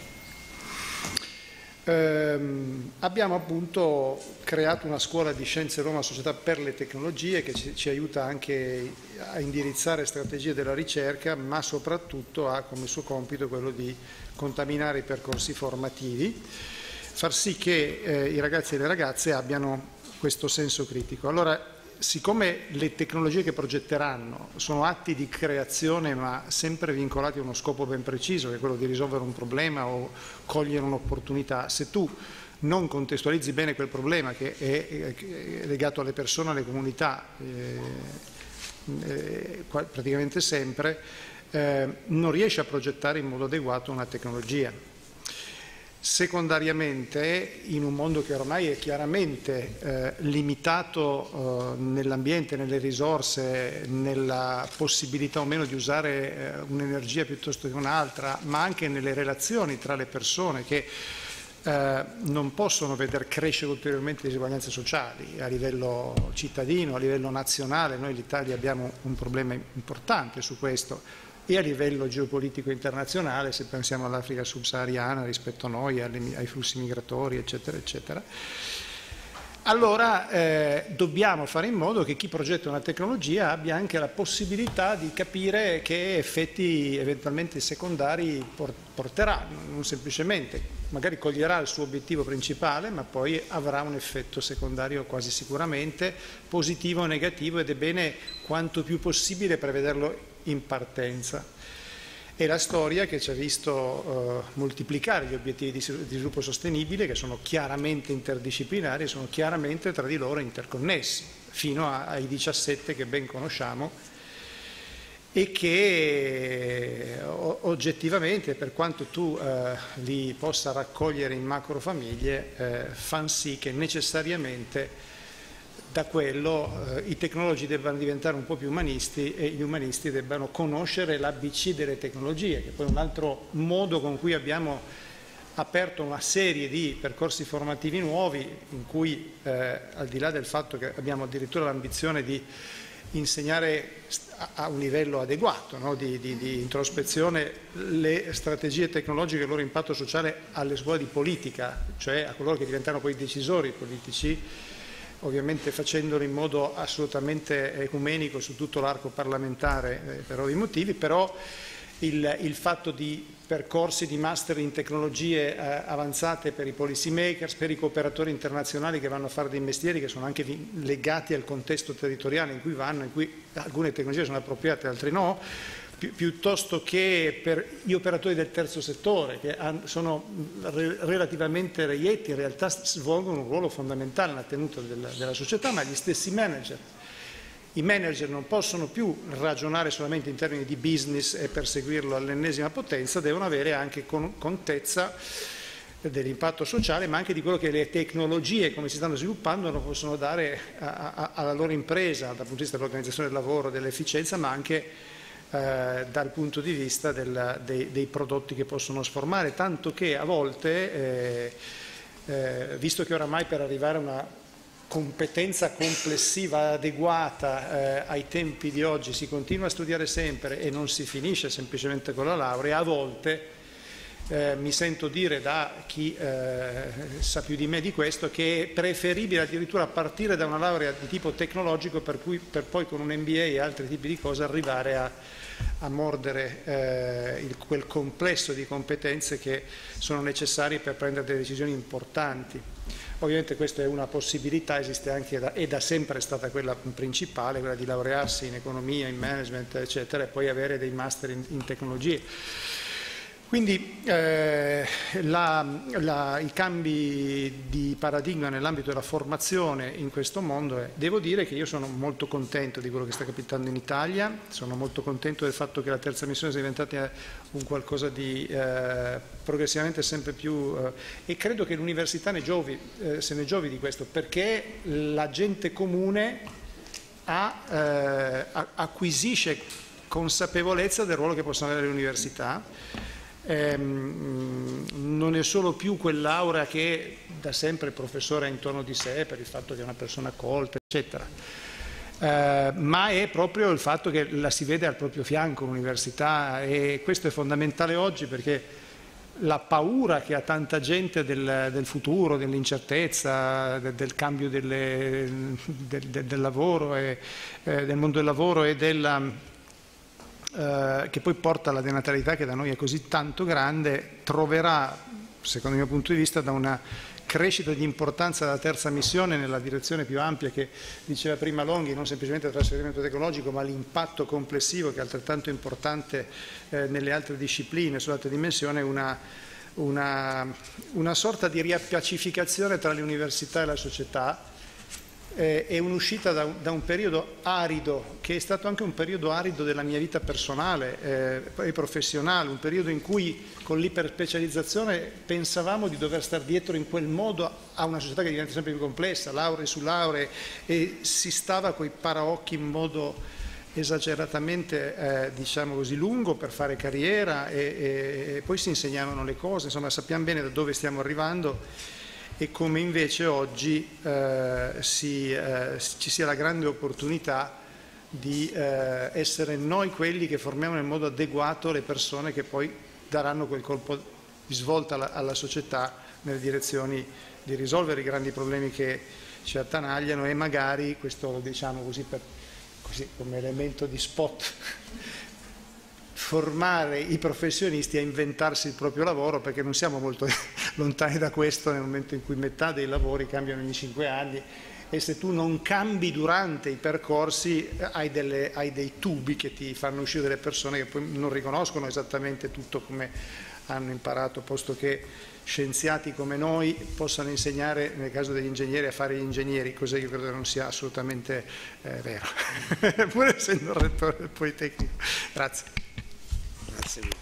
Ehm, abbiamo appunto creato una scuola di Scienze Roma Società per le tecnologie che ci, ci aiuta anche a indirizzare strategie della ricerca, ma soprattutto ha come suo compito quello di contaminare i percorsi formativi, far sì che eh, i ragazzi e le ragazze abbiano questo senso critico. Allora, siccome le tecnologie che progetteranno sono atti di creazione ma sempre vincolati a uno scopo ben preciso, che è quello di risolvere un problema o cogliere un'opportunità, se tu non contestualizzi bene quel problema che è, è legato alle persone, alle comunità, eh, eh, praticamente sempre, eh, non riesci a progettare in modo adeguato una tecnologia. Secondariamente, in un mondo che ormai è chiaramente eh, limitato eh, nell'ambiente, nelle risorse, nella possibilità o meno di usare eh, un'energia piuttosto che un'altra, ma anche nelle relazioni tra le persone che eh, non possono veder crescere ulteriormente le diseguaglianze sociali a livello cittadino, a livello nazionale. Noi l'Italia abbiamo un problema importante su questo, e a livello geopolitico internazionale, se pensiamo all'Africa subsahariana rispetto a noi, alle, ai flussi migratori, eccetera, eccetera. Allora eh, dobbiamo fare in modo che chi progetta una tecnologia abbia anche la possibilità di capire che effetti eventualmente secondari porterà, non semplicemente, magari coglierà il suo obiettivo principale, ma poi avrà un effetto secondario quasi sicuramente positivo o negativo, ed è bene quanto più possibile prevederlo in partenza. È la storia che ci ha visto uh, moltiplicare gli obiettivi di, di sviluppo sostenibile, che sono chiaramente interdisciplinari e sono chiaramente tra di loro interconnessi, fino a, ai diciassette che ben conosciamo e che o, oggettivamente, per quanto tu uh, li possa raccogliere in macrofamiglie, uh, fanno sì che necessariamente da quello eh, i tecnologi debbano diventare un po' più umanisti e gli umanisti debbano conoscere l'A B C delle tecnologie, che poi è un altro modo con cui abbiamo aperto una serie di percorsi formativi nuovi, in cui eh, al di là del fatto che abbiamo addirittura l'ambizione di insegnare a un livello adeguato, no? di, di, di introspezione, le strategie tecnologiche e il loro impatto sociale alle scuole di politica, cioè a coloro che diventano poi decisori politici, ovviamente facendolo in modo assolutamente ecumenico su tutto l'arco parlamentare eh, per ovvi motivi, però il, il fatto di percorsi di master in tecnologie eh, avanzate per i policy makers, per i cooperatori internazionali che vanno a fare dei mestieri che sono anche legati al contesto territoriale in cui vanno, in cui alcune tecnologie sono appropriate, altre no, pi piuttosto che per gli operatori del terzo settore, che sono re relativamente reietti, in realtà svolgono un ruolo fondamentale nella tenuta della, della società, ma gli stessi manager. I manager non possono più ragionare solamente in termini di business e perseguirlo all'ennesima potenza, devono avere anche con, contezza dell'impatto sociale, ma anche di quello che le tecnologie, come si stanno sviluppando, non possono dare a, a, alla loro impresa dal punto di vista dell'organizzazione del lavoro, dell'efficienza, ma anche eh, dal punto di vista del, dei, dei prodotti che possono sformare, tanto che a volte, eh, eh, visto che oramai per arrivare a una competenza complessiva adeguata eh, ai tempi di oggi si continua a studiare sempre e non si finisce semplicemente con la laurea, a volte eh, mi sento dire da chi eh, sa più di me di questo che è preferibile addirittura partire da una laurea di tipo tecnologico per, cui, per poi con un M B A e altri tipi di cose arrivare a, a mordere eh, il, quel complesso di competenze che sono necessarie per prendere delle decisioni importanti. Ovviamente questa è una possibilità, esiste anche da, e da sempre è stata quella principale, quella di laurearsi in economia, in management, eccetera, e poi avere dei master in, in tecnologie. Quindi eh, la, la, i cambi di paradigma nell'ambito della formazione in questo mondo, è, devo dire che io sono molto contento di quello che sta capitando in Italia, sono molto contento del fatto che la terza missione sia diventata un qualcosa di eh, progressivamente sempre più eh, e credo che l'università ne giovi, eh, se ne giovi di questo, perché la gente comune ha, eh, acquisisce consapevolezza del ruolo che possono avere le università. Eh, non è solo più quell'aura che da sempre il professore ha intorno di sé per il fatto che è una persona colta, eccetera, eh, ma è proprio il fatto che la si vede al proprio fianco l'università, e questo è fondamentale oggi perché la paura che ha tanta gente del, del futuro, dell'incertezza, del, del cambio delle, del, del, del lavoro e eh, del mondo del lavoro e della Uh, che poi porta alla denatalità che da noi è così tanto grande, troverà, secondo il mio punto di vista, da una crescita di importanza della terza missione nella direzione più ampia che diceva prima Longhi, non semplicemente il trasferimento tecnologico, ma l'impatto complessivo che è altrettanto importante eh, nelle altre discipline, sulle altre dimensioni, una, una, una sorta di riappacificazione tra le università e la società. Eh, è un'uscita da, da un periodo arido, che è stato anche un periodo arido della mia vita personale eh, e professionale, un periodo in cui con l'iperspecializzazione pensavamo di dover stare dietro in quel modo a una società che diventa sempre più complessa, lauree su lauree, e si stava coi paraocchi in modo esageratamente eh, diciamo così lungo per fare carriera e, e, e poi si insegnavano le cose, insomma sappiamo bene da dove stiamo arrivando e come invece oggi eh, si, eh, ci sia la grande opportunità di eh, essere noi quelli che formiamo nel modo adeguato le persone che poi daranno quel colpo di svolta alla, alla società nelle direzioni di risolvere i grandi problemi che ci attanagliano, e magari, questo lo diciamo così, per, così come elemento di spot, formare i professionisti a inventarsi il proprio lavoro, perché non siamo molto lontani da questo nel momento in cui metà dei lavori cambiano ogni cinque anni, e se tu non cambi durante i percorsi hai, delle, hai dei tubi che ti fanno uscire delle persone che poi non riconoscono esattamente tutto come hanno imparato, posto che scienziati come noi possano insegnare nel caso degli ingegneri a fare gli ingegneri, cosa che io credo non sia assolutamente eh, vero, pur essendo il rettore del Politecnico. Grazie. Grazie mille.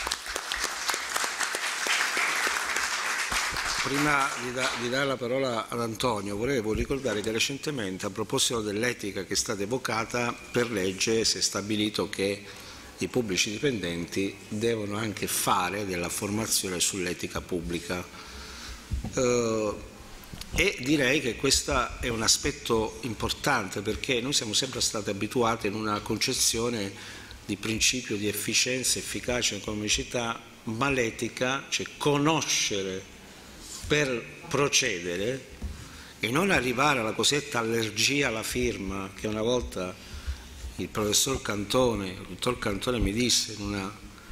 Prima di, da, di dare la parola ad Antonio, volevo ricordare che recentemente, a proposito dell'etica che è stata evocata, per legge si è stabilito che i pubblici dipendenti devono anche fare della formazione sull'etica pubblica. Eh, e direi che questo è un aspetto importante, perché noi siamo sempre stati abituati in una concezione di principio di efficienza, efficacia, economicità, ma l'etica, cioè conoscere per procedere e non arrivare alla cosiddetta allergia alla firma, che una volta il professor Cantone, il dottor Cantone mi disse in una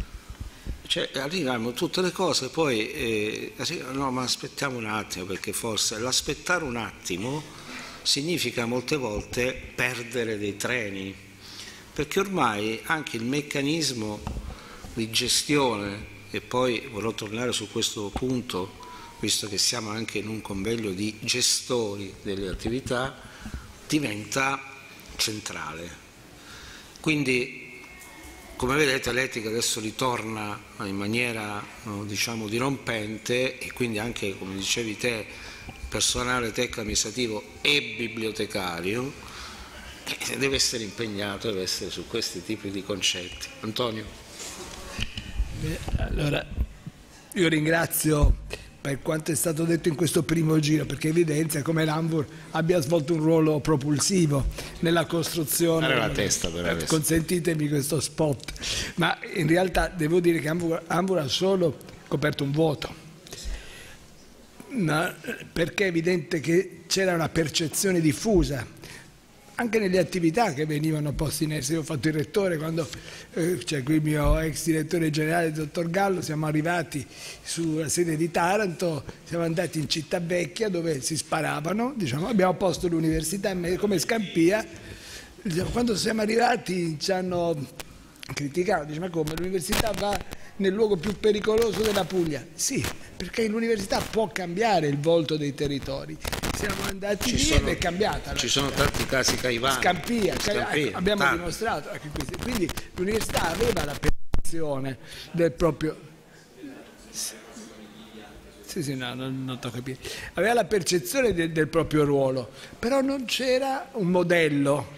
cioè, arriviamo a tutte le cose, poi eh, no, ma aspettiamo un attimo, perché forse l'aspettare un attimo significa molte volte perdere dei treni, perché ormai anche il meccanismo di gestione, e poi vorrò tornare su questo punto, visto che siamo anche in un convegno di gestori delle attività, diventa centrale. Quindi, come vedete, l'etica adesso ritorna in maniera, diciamo, dirompente, e quindi anche, come dicevi te, personale tecnico amministrativo e bibliotecario deve essere impegnato, deve essere su questi tipi di concetti. Antonio? Beh, allora, io ringrazio per quanto è stato detto in questo primo giro, perché evidenzia come l'Anvur abbia svolto un ruolo propulsivo nella costruzione. Dare la testa per adesso. Consentitemi questo spot, ma in realtà devo dire che Anvur, Anvur ha solo coperto un vuoto, ma perché è evidente che c'era una percezione diffusa anche nelle attività che venivano poste in essere. Io ho fatto il rettore quando eh, c'è qui il mio ex direttore generale, il dottor Gallo, siamo arrivati sulla sede di Taranto, siamo andati in Città Vecchia dove si sparavano, diciamo, abbiamo posto l'università come Scampia, diciamo, quando siamo arrivati ci hanno criticato, dice, ma come l'università va nel luogo più pericoloso della Puglia? Sì, perché l'università può cambiare il volto dei territori. Siamo andati lì ed è cambiata. Ci sono tanti casi Caivano. Scampia, Scampia ecco, abbiamo tanti. dimostrato. Ecco, quindi l'università aveva la percezione del proprio... Sì, sì, no, non, non tocco capire. Aveva la percezione del, del proprio ruolo, però non c'era un modello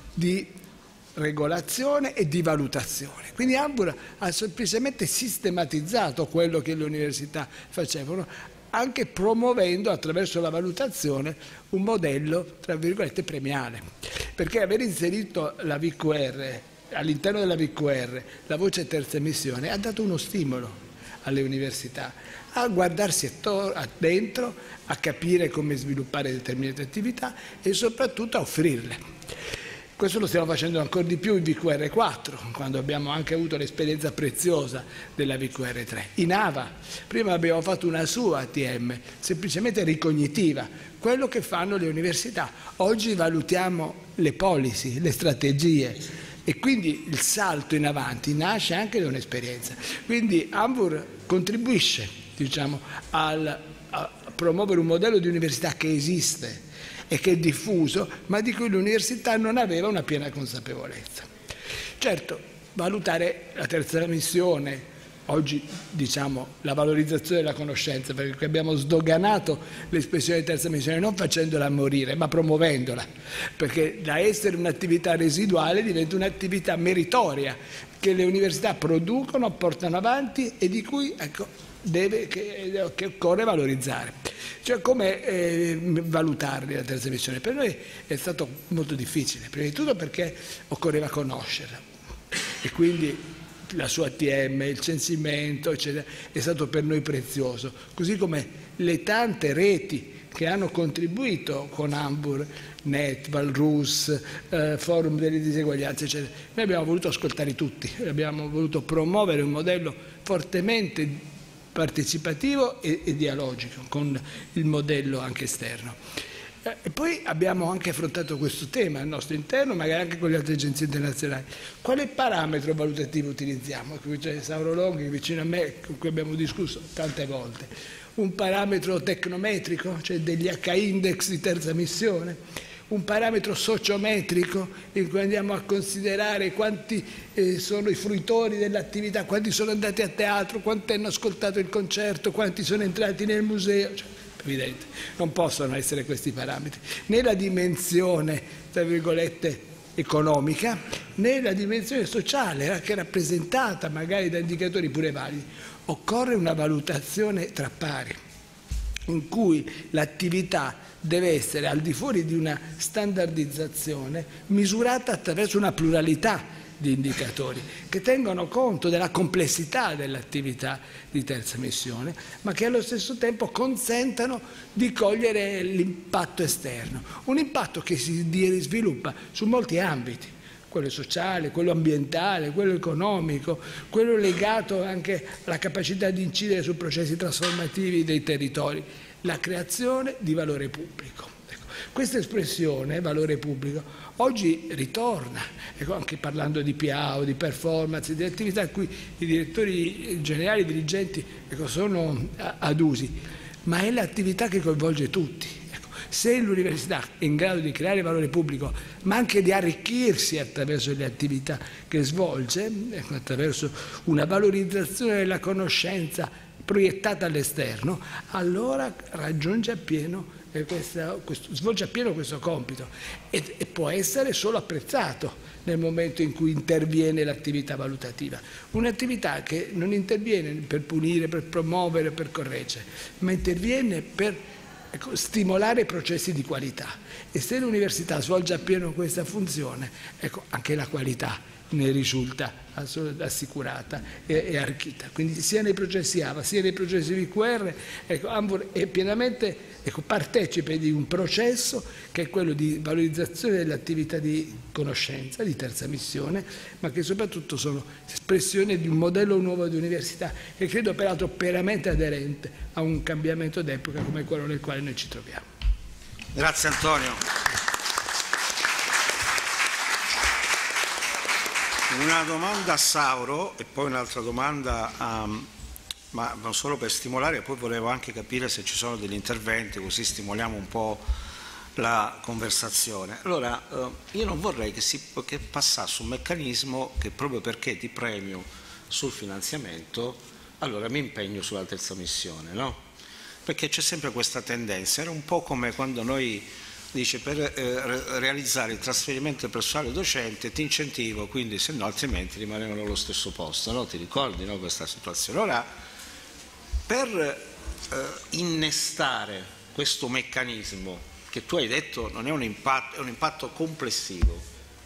di regolazione e di valutazione. Quindi Anvur ha semplicemente sistematizzato quello che le università facevano, anche promuovendo attraverso la valutazione un modello, tra virgolette, premiale. Perché aver inserito la V Q R, all'interno della V Q R, la voce terza emissione, ha dato uno stimolo alle università a guardarsi dentro, a capire come sviluppare determinate attività e soprattutto a offrirle. Questo lo stiamo facendo ancora di più in V Q R quattro, quando abbiamo anche avuto l'esperienza preziosa della V Q R tre. In A V A, prima abbiamo fatto una sua A T M, semplicemente ricognitiva, quello che fanno le università. Oggi valutiamo le policy, le strategie, e quindi il salto in avanti nasce anche da un'esperienza. Quindi Anvur contribuisce, diciamo, al, a promuovere un modello di università che esiste e che è diffuso, ma di cui l'università non aveva una piena consapevolezza. Certo, valutare la terza missione, oggi diciamo la valorizzazione della conoscenza, perché abbiamo sdoganato l'espressione di terza missione non facendola morire, ma promuovendola, perché da essere un'attività residuale diventa un'attività meritoria che le università producono, portano avanti e di cui, ecco, deve, che, che occorre valorizzare. Cioè, come eh, valutarli la terza missione? Per noi è stato molto difficile, prima di tutto perché occorreva conoscerla, e quindi la sua A T M, il censimento, eccetera, è stato per noi prezioso, così come le tante reti che hanno contribuito con Anvur, Netval, Rus, eh, Forum delle diseguaglianze, eccetera. Noi abbiamo voluto ascoltare tutti, abbiamo voluto promuovere un modello fortemente partecipativo e, e dialogico con il modello anche esterno. Eh, e poi abbiamo anche affrontato questo tema al nostro interno, magari anche con le altre agenzie internazionali. Quale parametro valutativo utilizziamo? Qui c'è Sauro Longhi vicino a me, con cui abbiamo discusso tante volte. Un parametro tecnometrico, cioè degli H-index di terza missione, un parametro sociometrico in cui andiamo a considerare quanti eh, sono i fruitori dell'attività, quanti sono andati a teatro, quanti hanno ascoltato il concerto, quanti sono entrati nel museo. Cioè, evidente, non possono essere questi parametri, né la dimensione, tra virgolette, economica, né la dimensione sociale, anche rappresentata magari da indicatori pure validi. Occorre una valutazione tra pari, in cui l'attività deve essere al di fuori di una standardizzazione misurata attraverso una pluralità di indicatori che tengono conto della complessità dell'attività di terza missione, ma che allo stesso tempo consentano di cogliere l'impatto esterno, un impatto che si sviluppa su molti ambiti, quello sociale, quello ambientale, quello economico, quello legato anche alla capacità di incidere su processi trasformativi dei territori, la creazione di valore pubblico. Ecco, questa espressione, valore pubblico, oggi ritorna, ecco, anche parlando di P A o di performance, di attività a cui i direttori generali, i dirigenti, ecco, sono adusi, ma è l'attività che coinvolge tutti. Se l'università è in grado di creare valore pubblico, ma anche di arricchirsi attraverso le attività che svolge, attraverso una valorizzazione della conoscenza proiettata all'esterno, allora raggiunge appieno questa, questo, svolge appieno questo compito e, e può essere solo apprezzato nel momento in cui interviene l'attività valutativa. Un'attività che non interviene per punire, per promuovere, per correggere, ma interviene per Ecco, stimolare processi di qualità, e se l'università svolge appieno questa funzione, ecco, anche la qualità ne risulta assicurata e, e arricchita. Quindi sia nei processi A V A sia nei processi V Q R, ecco, Ambur è pienamente ecco, partecipe di un processo che è quello di valorizzazione dell'attività di conoscenza, di terza missione, ma che soprattutto sono espressione di un modello nuovo di università e credo peraltro pienamente aderente a un cambiamento d'epoca come quello nel quale noi ci troviamo. Grazie Antonio. Una domanda a Sauro e poi un'altra domanda a, ma non solo per stimolare, poi volevo anche capire se ci sono degli interventi, così stimoliamo un po' la conversazione. Allora, eh, io non vorrei che, si, che passasse un meccanismo che proprio perché ti premio sul finanziamento, allora mi impegno sulla terza missione, no? Perché c'è sempre questa tendenza, era un po' come quando noi dice per eh, realizzare il trasferimento del personale docente ti incentivo, quindi se no altrimenti rimanevano allo stesso posto, no? Ti ricordi, no, questa situazione? Ora, per eh, innestare questo meccanismo che tu hai detto non è un impatto, è un impatto complessivo,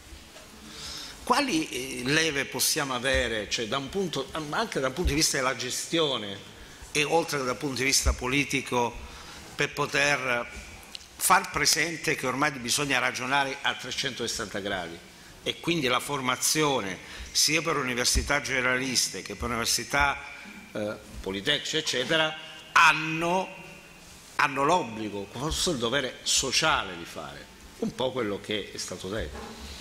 quali leve possiamo avere, cioè da un punto, anche dal punto di vista della gestione e oltre che dal punto di vista politico, per poter far presente che ormai bisogna ragionare a trecentosessanta gradi e quindi la formazione sia per università generaliste che per università eh, politecniche eccetera hanno, hanno l'obbligo, forse il dovere sociale di fare un po' quello che è stato detto.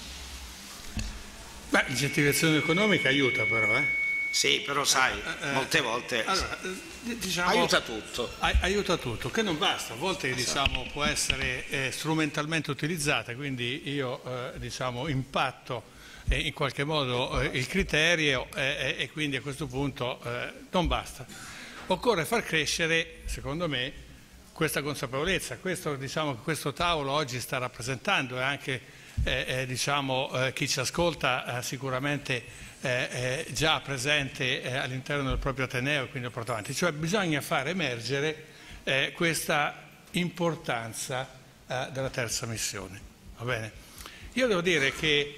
Beh, l'incentivazione economica aiuta però, eh? Sì, però sai, eh, molte volte allora, diciamo, aiuta tutto. Aiuta tutto, che non basta, a volte diciamo, può essere eh, strumentalmente utilizzata, quindi io eh, diciamo, impatto eh, in qualche modo eh, il criterio eh, e quindi a questo punto eh, non basta. Occorre far crescere, secondo me, questa consapevolezza. Questo, diciamo, questo tavolo oggi sta rappresentando e anche eh, eh, diciamo, eh, chi ci ascolta eh, sicuramente Eh, eh, già presente eh, all'interno del proprio Ateneo e quindi lo porta avanti, cioè bisogna far emergere eh, questa importanza eh, della terza missione. Va bene? Io devo dire che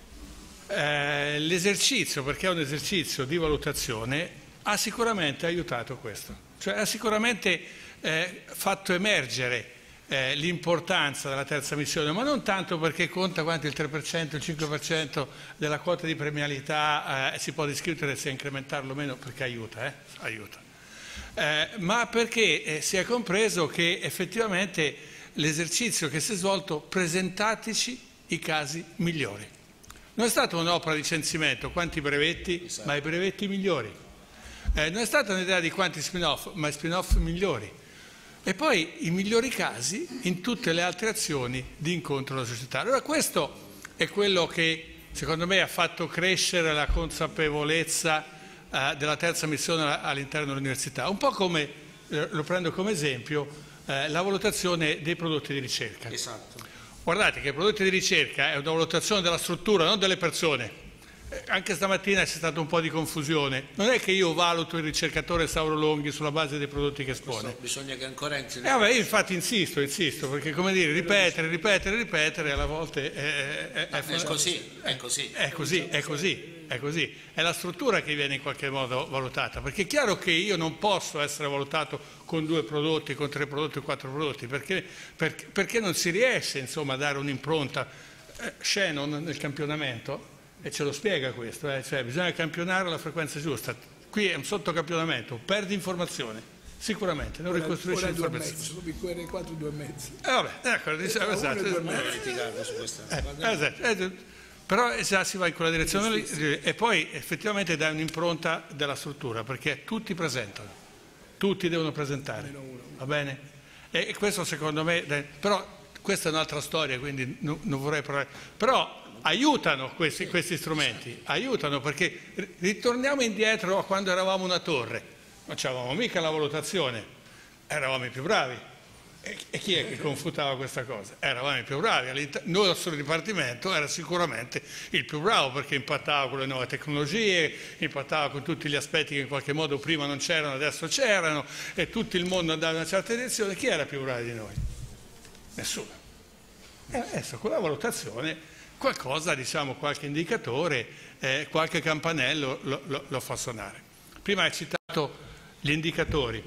eh, l'esercizio, perché è un esercizio di valutazione, ha sicuramente aiutato questo, cioè ha sicuramente eh, fatto emergere Eh, l'importanza della terza missione, ma non tanto perché conta quanto il tre per cento, il cinque per cento della quota di premialità eh, si può discutere se incrementarlo o meno, perché aiuta, eh? aiuta. Eh, ma perché eh, si è compreso che effettivamente l'esercizio che si è svolto, presentateci i casi migliori. Non è stata un'opera di censimento, quanti brevetti, esatto, ma i brevetti migliori. Eh, non è stata un'idea di quanti spin-off, ma i spin-off migliori. E poi i migliori casi in tutte le altre azioni di incontro alla società. Allora questo è quello che secondo me ha fatto crescere la consapevolezza eh, della terza missione all'interno dell'università. Un po' come, eh, lo prendo come esempio, eh, la valutazione dei prodotti di ricerca. Esatto. Guardate che i prodotti di ricerca è una valutazione della struttura, non delle persone. Anche stamattina c'è stata un po' di confusione. Non è che io valuto il ricercatore Sauro Longhi sulla base dei prodotti che espone. Bisogna che ancora entri. Eh, vabbè, io infatti insisto, insisto, perché come dire, ripetere, ripetere, ripetere, alla volte è, è, è, è così, è così. È così, è così, è così. È la struttura che viene in qualche modo valutata, perché è chiaro che io non posso essere valutato con due prodotti, con tre prodotti o quattro prodotti, perché, perché, perché non si riesce insomma a dare un'impronta eh, Shannon nel campionamento, e ce lo spiega questo, eh, cioè bisogna campionare alla frequenza giusta. Qui è un sottocampionamento, perdi informazione, sicuramente, non ricostruisci l'informazione. Q R quattro due e mezzo. Eh, vabbè, ecco, diciamo, esatto. Eh, esatto, eh, però già si va in quella direzione lì, e poi effettivamente dà un'impronta della struttura, perché tutti presentano, tutti devono presentare, va bene? E, e questo secondo me, però questa è un'altra storia, quindi non, non vorrei parlare, però aiutano questi, questi strumenti, aiutano, perché ritorniamo indietro a quando eravamo una torre, non c'avevamo mica la valutazione, eravamo i più bravi. E, e chi è che confutava questa cosa? Eravamo i più bravi, il nostro dipartimento era sicuramente il più bravo, perché impattava con le nuove tecnologie, impattava con tutti gli aspetti che in qualche modo prima non c'erano, adesso c'erano, e tutto il mondo andava in una certa direzione. Chi era più bravo di noi? Nessuno. E adesso con la valutazione qualcosa, diciamo, qualche indicatore, eh, qualche campanello lo, lo, lo fa suonare. Prima hai citato gli indicatori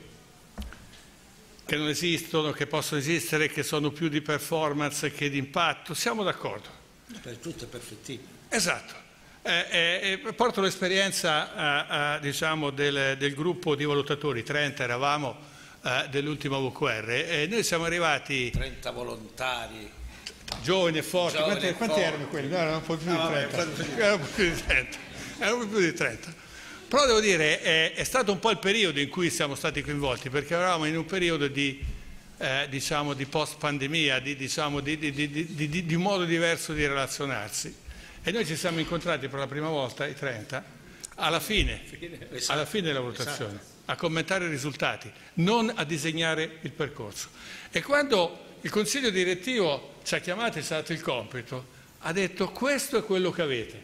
che non esistono, che possono esistere, che sono più di performance che di impatto. Siamo d'accordo. Per tutto è perfettibile. Esatto. Eh, eh, porto l'esperienza eh, diciamo del, del gruppo di valutatori, trenta eravamo eh, dell'ultima V Q R, e noi siamo arrivati... trenta volontari. Giovani e forti, Giovani quanti, e quanti forti. erano quelli? No, erano un po' più di No, trenta. vabbè, Erano un po' più di trenta. Erano più di trenta. Però devo dire, è, è stato un po' il periodo in cui siamo stati coinvolti, perché eravamo in un periodo di, eh, diciamo, di post-pandemia, di, diciamo, di, di, di, di, di, di modo diverso di relazionarsi. E noi ci siamo incontrati per la prima volta, i trenta, alla fine, Esatto. alla fine della valutazione, esatto, a commentare i risultati, non a disegnare il percorso. E quando il consiglio direttivo ci ha chiamati e ci ha dato il compito, ha detto: questo è quello che avete.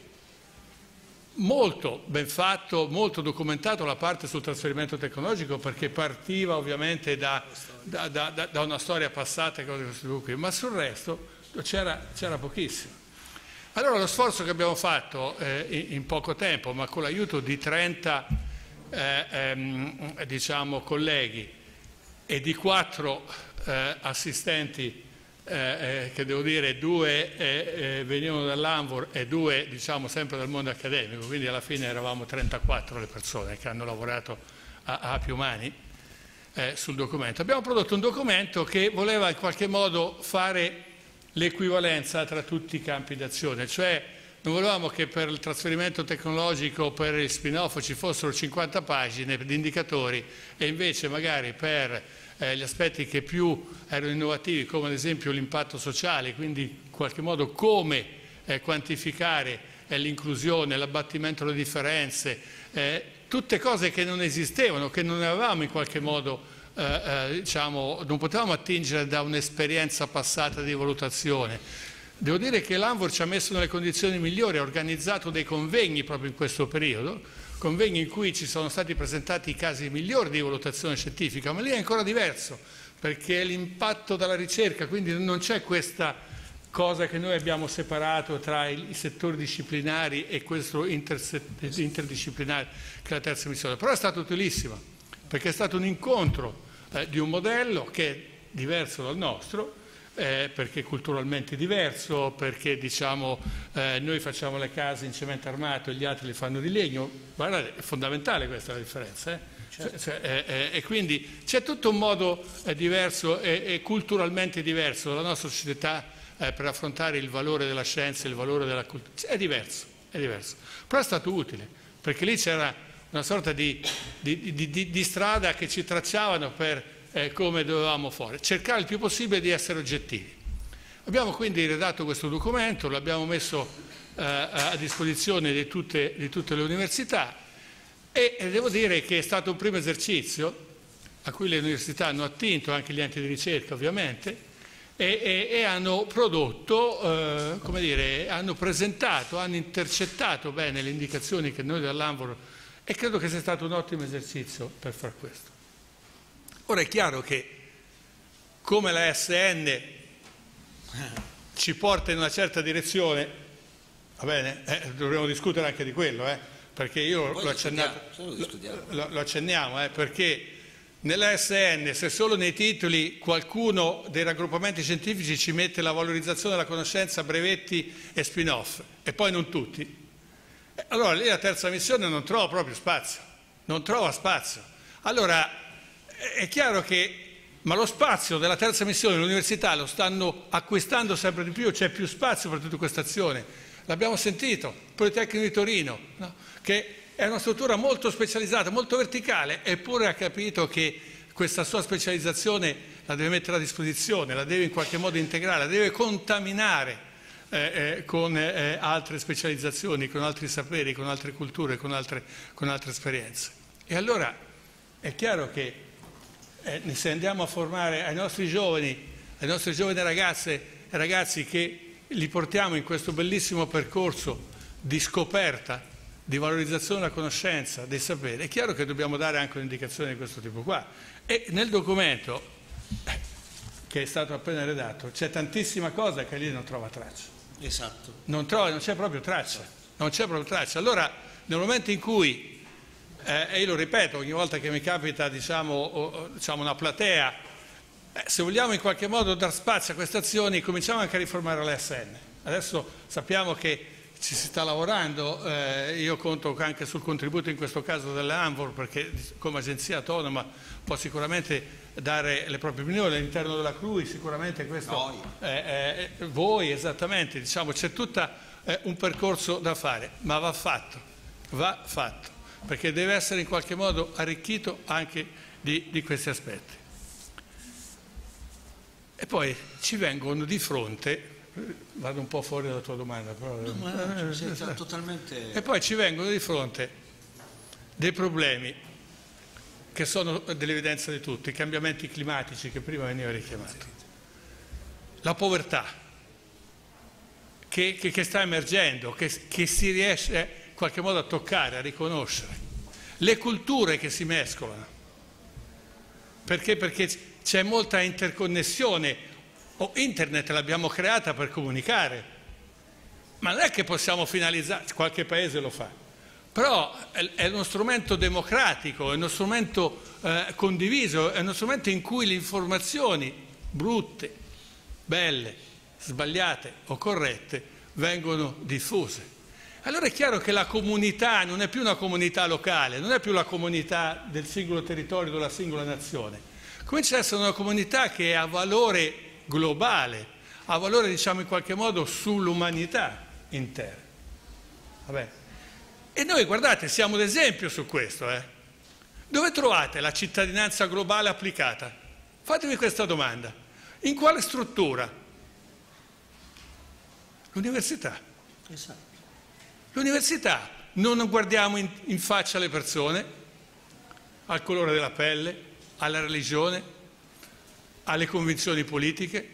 Molto ben fatto, molto documentato la parte sul trasferimento tecnologico, perché partiva ovviamente da, da, da, da una storia passata e cose di questo tipo qui, ma sul resto c'era pochissimo. Allora lo sforzo che abbiamo fatto eh, in, in poco tempo, ma con l'aiuto di trenta eh, ehm, diciamo, colleghi e di quattro eh, assistenti, eh, eh, che devo dire due eh, eh, venivano dall'Anvor e due, diciamo, sempre dal mondo accademico, quindi alla fine eravamo trentaquattro le persone che hanno lavorato a, a più mani eh, sul documento. Abbiamo prodotto un documento che voleva in qualche modo fare l'equivalenza tra tutti i campi d'azione, cioè non volevamo che per il trasferimento tecnologico, per il spin-off ci fossero cinquanta pagine di indicatori, e invece magari per eh, gli aspetti che più erano innovativi, come ad esempio l'impatto sociale, quindi in qualche modo come eh, quantificare eh, l'inclusione, l'abbattimento delle differenze, eh, tutte cose che non esistevano, che non avevamo in qualche modo Eh, eh, diciamo, non potevamo attingere da un'esperienza passata di valutazione. Devo dire che l'Anvor ci ha messo nelle condizioni migliori, ha organizzato dei convegni proprio in questo periodo, convegni in cui ci sono stati presentati i casi migliori di valutazione scientifica, ma lì è ancora diverso, perché è l'impatto dalla ricerca, quindi non c'è questa cosa che noi abbiamo separato tra i, i settori disciplinari e questo interdisciplinare che è la terza missione, però è stata utilissima, perché è stato un incontro Eh, di un modello che è diverso dal nostro, eh, perché culturalmente diverso, perché diciamo, eh, noi facciamo le case in cemento armato e gli altri le fanno di legno. Guardate, è fondamentale questa la differenza. Eh? Certo. Cioè, eh, eh, e quindi c'è tutto un modo eh, diverso e, e culturalmente diverso della nostra società eh, per affrontare il valore della scienza, il valore della cultura. È diverso, è diverso. Però è stato utile, perché lì c'era una sorta di, di, di, di, di strada che ci tracciavano per eh, come dovevamo fare, cercare il più possibile di essere oggettivi. Abbiamo quindi redatto questo documento, l'abbiamo messo eh, a disposizione di tutte, di tutte le università e, e devo dire che è stato un primo esercizio a cui le università hanno attinto, anche gli enti di ricerca ovviamente, e, e, e hanno prodotto, eh, come dire, hanno presentato, hanno intercettato bene le indicazioni che noi dall'Anvor. E credo che sia stato un ottimo esercizio per far questo. Ora è chiaro che come la S N ci porta in una certa direzione, va bene, eh, dovremo discutere anche di quello, eh, perché io lo, accennato, lo, lo accenniamo, eh, perché Nella S N, se solo nei titoli qualcuno dei raggruppamenti scientifici ci mette la valorizzazione della conoscenza, brevetti e spin-off, e poi non tutti, allora lì la terza missione non trova proprio spazio, non trova spazio. Allora è chiaro che, ma lo spazio della terza missione, l'università lo stanno acquistando sempre di più, c'è più spazio per tutta questa azione. L'abbiamo sentito, il Politecnico di Torino, no? Che è una struttura molto specializzata, molto verticale, eppure ha capito che questa sua specializzazione la deve mettere a disposizione, la deve in qualche modo integrare, la deve contaminare eh, eh, con eh, altre specializzazioni, con altri saperi, con altre culture, con altre, con altre esperienze. E allora è chiaro che eh, se andiamo a formare ai nostri giovani, ai nostri giovani ragazze e ragazzi, che li portiamo in questo bellissimo percorso di scoperta, di valorizzazione della conoscenza, dei saperi, è chiaro che dobbiamo dare anche un'indicazione di questo tipo qua. E nel documento eh, che è stato appena redatto c'è tantissima cosa che lì non trova traccia. Esatto. Non, trova, non c'è proprio traccia. Non c'è proprio traccia. Allora, nel momento in cui, eh, e io lo ripeto ogni volta che mi capita, diciamo, o, diciamo una platea, eh, se vogliamo in qualche modo dar spazio a queste azioni, cominciamo anche a riformare la S N. Adesso sappiamo che ci si sta lavorando, eh, io conto anche sul contributo in questo caso dell'Anvor, perché come agenzia autonoma può sicuramente dare le proprie opinioni all'interno della C R U I, sicuramente questo Noi. Eh, eh, voi esattamente, diciamo, c'è tutto eh, un percorso da fare, ma va fatto, va fatto, perché deve essere in qualche modo arricchito anche di, di questi aspetti. E poi ci vengono di fronte, vado un po' fuori dalla tua domanda, però, no, ma sei totalmente... E poi ci vengono di fronte dei problemi che sono dell'evidenza di tutti, i cambiamenti climatici che prima veniva richiamato, la povertà che, che, che sta emergendo, che, che si riesce in qualche modo a toccare, a riconoscere, le culture che si mescolano, perché? Perché c'è molta interconnessione. O internet l'abbiamo creata per comunicare, ma non è che possiamo finalizzare, qualche paese lo fa, però è uno strumento democratico, è uno strumento eh, condiviso, è uno strumento in cui le informazioni brutte, belle, sbagliate o corrette vengono diffuse. Allora è chiaro che la comunità non è più una comunità locale, non è più la comunità del singolo territorio, della singola nazione, comincia ad essere una comunità che ha valore globale, ha valore, diciamo, in qualche modo sull'umanità intera. Vabbè. E noi, guardate, siamo d'esempio su questo. Eh? Dove trovate la cittadinanza globale applicata? Fatevi questa domanda. In quale struttura? L'università. Esatto. L'università. Non guardiamo in, in faccia le persone, al colore della pelle, alla religione, alle convinzioni politiche,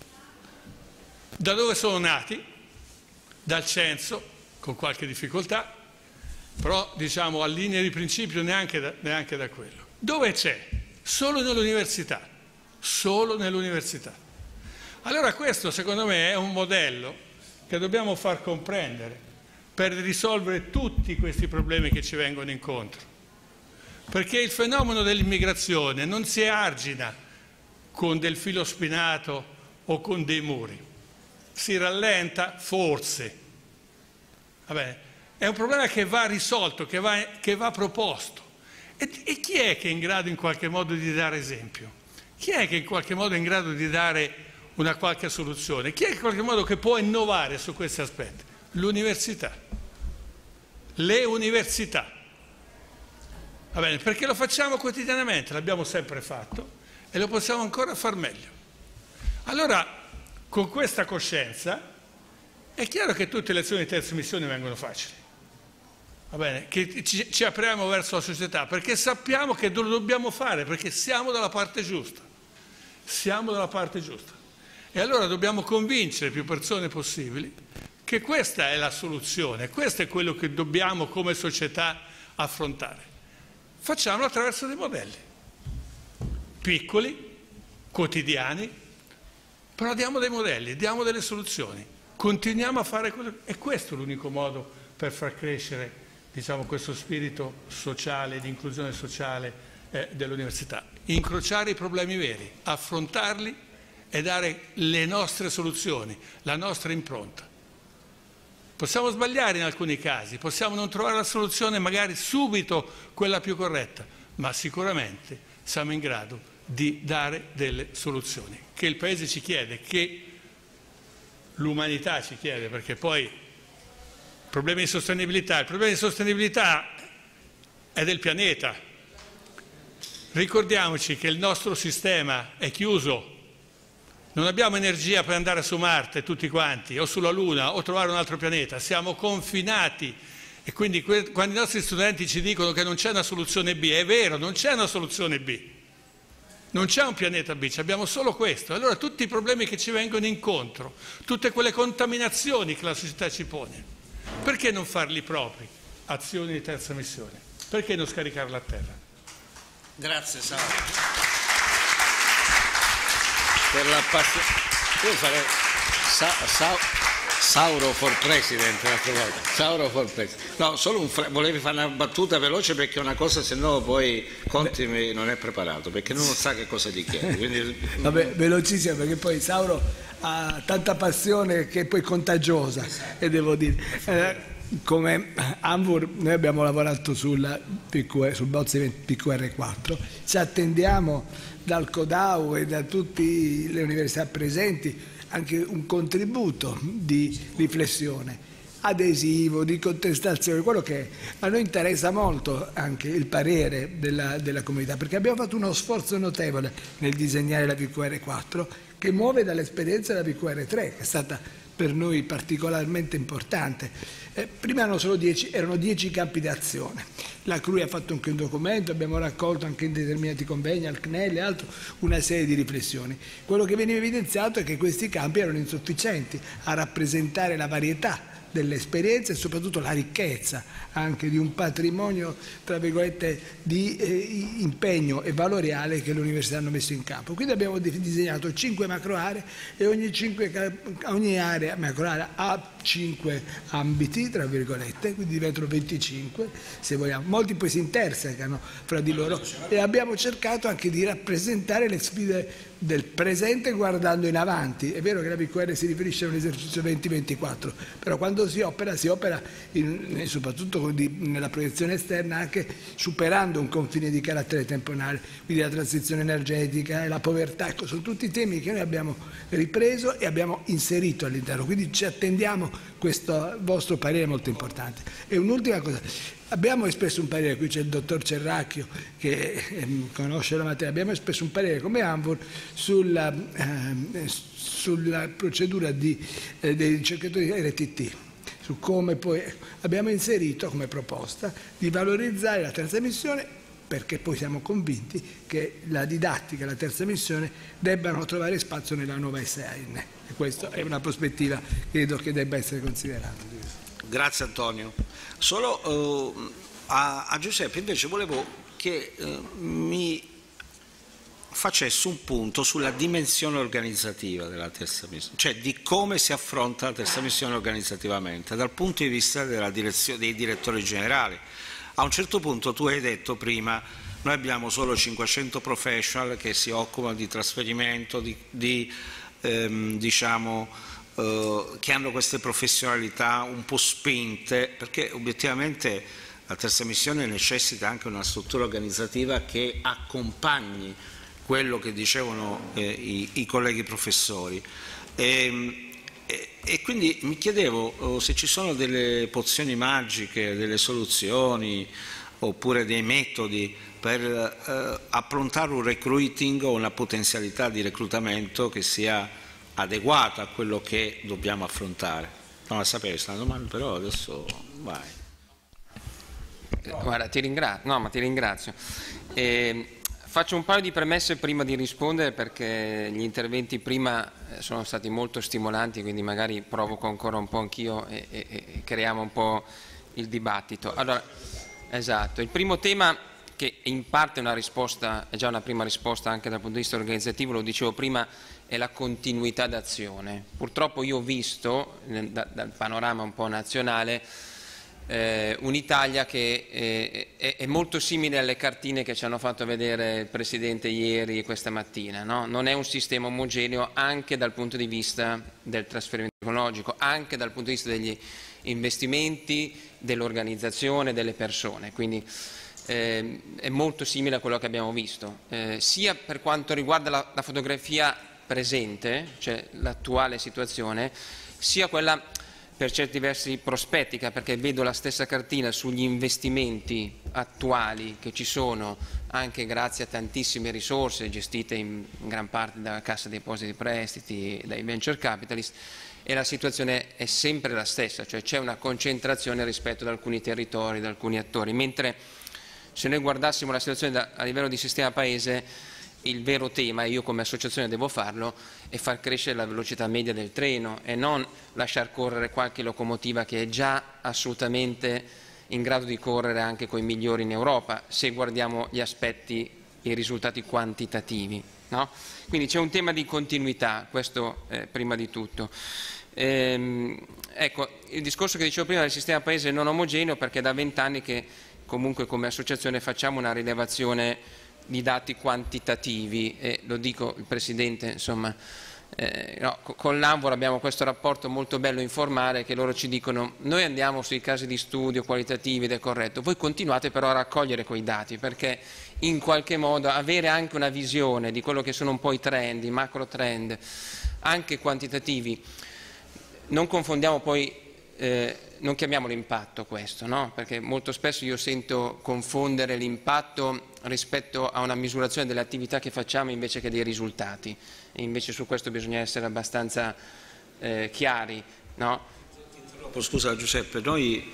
da dove sono nati, dal censo, con qualche difficoltà, però diciamo a linea di principio neanche da, neanche da quello. Dove c'è? Solo nell'università, solo nell'università. Allora questo secondo me è un modello che dobbiamo far comprendere per risolvere tutti questi problemi che ci vengono incontro, perché il fenomeno dell'immigrazione non si argina con del filo spinato o con dei muri. Si rallenta? Forse. Va bene. È un problema che va risolto, che va, che va proposto. E, e chi è che è in grado in qualche modo di dare esempio? Chi è che in qualche modo è in grado di dare una qualche soluzione? Chi è in qualche modo che può innovare su questi aspetti? L'università. Le università. Va bene, perché lo facciamo quotidianamente, l'abbiamo sempre fatto, e lo possiamo ancora far meglio. Allora, con questa coscienza, è chiaro che tutte le azioni di terza missione vengono facili. Va bene? Che ci, ci apriamo verso la società, perché sappiamo che lo dobbiamo fare, perché siamo dalla parte giusta. Siamo dalla parte giusta. E allora dobbiamo convincere più persone possibili che questa è la soluzione, questo è quello che dobbiamo come società affrontare. Facciamolo attraverso dei modelli. Piccoli, quotidiani, però diamo dei modelli, diamo delle soluzioni, continuiamo a fare quello, e questo è l'unico modo per far crescere, diciamo, questo spirito sociale, di inclusione sociale eh, dell'università. Incrociare i problemi veri, affrontarli e dare le nostre soluzioni, la nostra impronta. Possiamo sbagliare in alcuni casi, possiamo non trovare la soluzione magari subito quella più corretta, ma sicuramente siamo in grado di dare delle soluzioni che il Paese ci chiede, che l'umanità ci chiede, perché poi problemi di sostenibilità, il problema di sostenibilità è del pianeta. Ricordiamoci che il nostro sistema è chiuso. Non abbiamo energia per andare su Marte tutti quanti, o sulla Luna, o trovare un altro pianeta. Siamo confinati e quindi quando i nostri studenti ci dicono che non c'è una soluzione B, è vero, non c'è una soluzione B. Non c'è un pianeta B, abbiamo solo questo. Allora tutti i problemi che ci vengono incontro, tutte quelle contaminazioni che la società ci pone, perché non farli propri? Azioni di terza missione. Perché non scaricarla a terra? Grazie Sauro. Per la passione. Io farei Sa Sa Sauro for President l'altra volta. Sauro for President. No, solo un fra... volevi fare una battuta veloce perché una cosa, se no poi Conti non è preparato, perché non sa che cosa ti chiede. Quindi... Vabbè, velocissimo, perché poi Sauro ha tanta passione che è poi contagiosa, e devo dire. Eh, come Anvur noi abbiamo lavorato sul, P Q R, sul bozzo P Q R quattro, ci attendiamo dal CODAU e da tutte le università presenti anche un contributo di riflessione, adesivo, di contestazione, quello che è. A noi interessa molto anche il parere della, della comunità, perché abbiamo fatto uno sforzo notevole nel disegnare la P Q R quattro che muove dall'esperienza della P Q R tre, che è stata per noi particolarmente importante. Eh, prima erano solo dieci, erano dieci campi di azione. La C R U I ha fatto anche un documento, abbiamo raccolto anche in determinati convegni, al C N E L e altro, una serie di riflessioni. Quello che veniva evidenziato è che questi campi erano insufficienti a rappresentare la varietà delle esperienze e soprattutto la ricchezza anche di un patrimonio, tra virgolette, di eh, impegno e valoriale che le università hanno messo in campo. Quindi abbiamo disegnato cinque macro aree e ogni, cinque, ogni area macroarea ha cinque ambiti, tra virgolette, quindi diventano venticinque, se vogliamo. Molti poi si intersecano fra di loro e abbiamo cercato anche di rappresentare le sfide del presente guardando in avanti. È vero che la P Q R si riferisce a un esercizio venti ventiquattro, però quando si opera, si opera in, soprattutto di, nella proiezione esterna, anche superando un confine di carattere temporale, quindi la transizione energetica e la povertà. Ecco, sono tutti temi che noi abbiamo ripreso e abbiamo inserito all'interno, quindi ci attendiamo questo vostro parere molto importante. E un'ultima cosa, abbiamo espresso un parere, qui c'è il dottor Cerracchio che eh, conosce la materia, abbiamo espresso un parere come Anvur sulla, eh, sulla procedura di, eh, dei ricercatori R T T, su come poi abbiamo inserito come proposta di valorizzare la terza missione, perché poi siamo convinti che la didattica e la terza missione debbano trovare spazio nella nuova S A N, e questa è una prospettiva che credo che debba essere considerata. Grazie Antonio. Solo uh, a, a Giuseppe invece volevo che uh, mi facesse un punto sulla dimensione organizzativa della terza missione, cioè di come si affronta la terza missione organizzativamente, dal punto di vista della direzione, dei direttori generali. A un certo punto tu hai detto prima, noi abbiamo solo cinquecento professional che si occupano di trasferimento, di, di ehm, diciamo, eh, che hanno queste professionalità un po' spinte, perché obiettivamente la terza missione necessita anche una struttura organizzativa che accompagni quello che dicevano eh, i, i colleghi professori. E, e, e quindi mi chiedevo oh, se ci sono delle pozioni magiche, delle soluzioni oppure dei metodi per eh, approntare un recruiting o una potenzialità di reclutamento che sia adeguata a quello che dobbiamo affrontare. Non la sapevo questa domanda, però adesso vai. Guarda, ti ringrazio. No, ma ti ringrazio. Eh, Faccio un paio di premesse prima di rispondere, perché gli interventi prima sono stati molto stimolanti, quindi magari provoco ancora un po' anch'io e, e, e creiamo un po' il dibattito. Allora, esatto, il primo tema, che in parte è una risposta, è già una prima risposta anche dal punto di vista organizzativo, lo dicevo prima, è la continuità d'azione. Purtroppo io ho visto da, dal panorama un po' nazionale eh, un'Italia che eh, è, è molto simile alle cartine che ci hanno fatto vedere il Presidente ieri e questa mattina, no? Non è un sistema omogeneo anche dal punto di vista del trasferimento tecnologico, anche dal punto di vista degli investimenti, dell'organizzazione, delle persone, quindi eh, è molto simile a quello che abbiamo visto, eh, sia per quanto riguarda la, la fotografia presente, cioè l'attuale situazione, sia quella per certi versi prospettica, perché vedo la stessa cartina sugli investimenti attuali che ci sono, anche grazie a tantissime risorse gestite in gran parte dalla Cassa Depositi e Prestiti e dai venture capitalist, e la situazione è sempre la stessa, cioè c'è una concentrazione rispetto ad alcuni territori, ad alcuni attori, mentre se noi guardassimo la situazione da, a livello di sistema paese, il vero tema, e io come associazione devo farlo, è far crescere la velocità media del treno e non lasciar correre qualche locomotiva che è già assolutamente in grado di correre anche con i migliori in Europa, se guardiamo gli aspetti e i risultati quantitativi, no? Quindi c'è un tema di continuità, questo eh, prima di tutto. Ehm, ecco, il discorso che dicevo prima del sistema paese non omogeneo, perché da vent'anni che comunque come associazione facciamo una rilevazione di dati quantitativi, e lo dico il Presidente, insomma, eh, no, con l'Anvor abbiamo questo rapporto molto bello informale, che loro ci dicono: noi andiamo sui casi di studio qualitativi ed è corretto, voi continuate però a raccogliere quei dati, perché in qualche modo avere anche una visione di quello che sono un po' i trend, i macro trend, anche quantitativi. Non confondiamo poi, eh, non chiamiamolo impatto questo, no? Perché molto spesso io sento confondere l'impatto rispetto a una misurazione delle attività che facciamo invece che dei risultati, e invece su questo bisogna essere abbastanza eh, chiari, no? Scusa Giuseppe, noi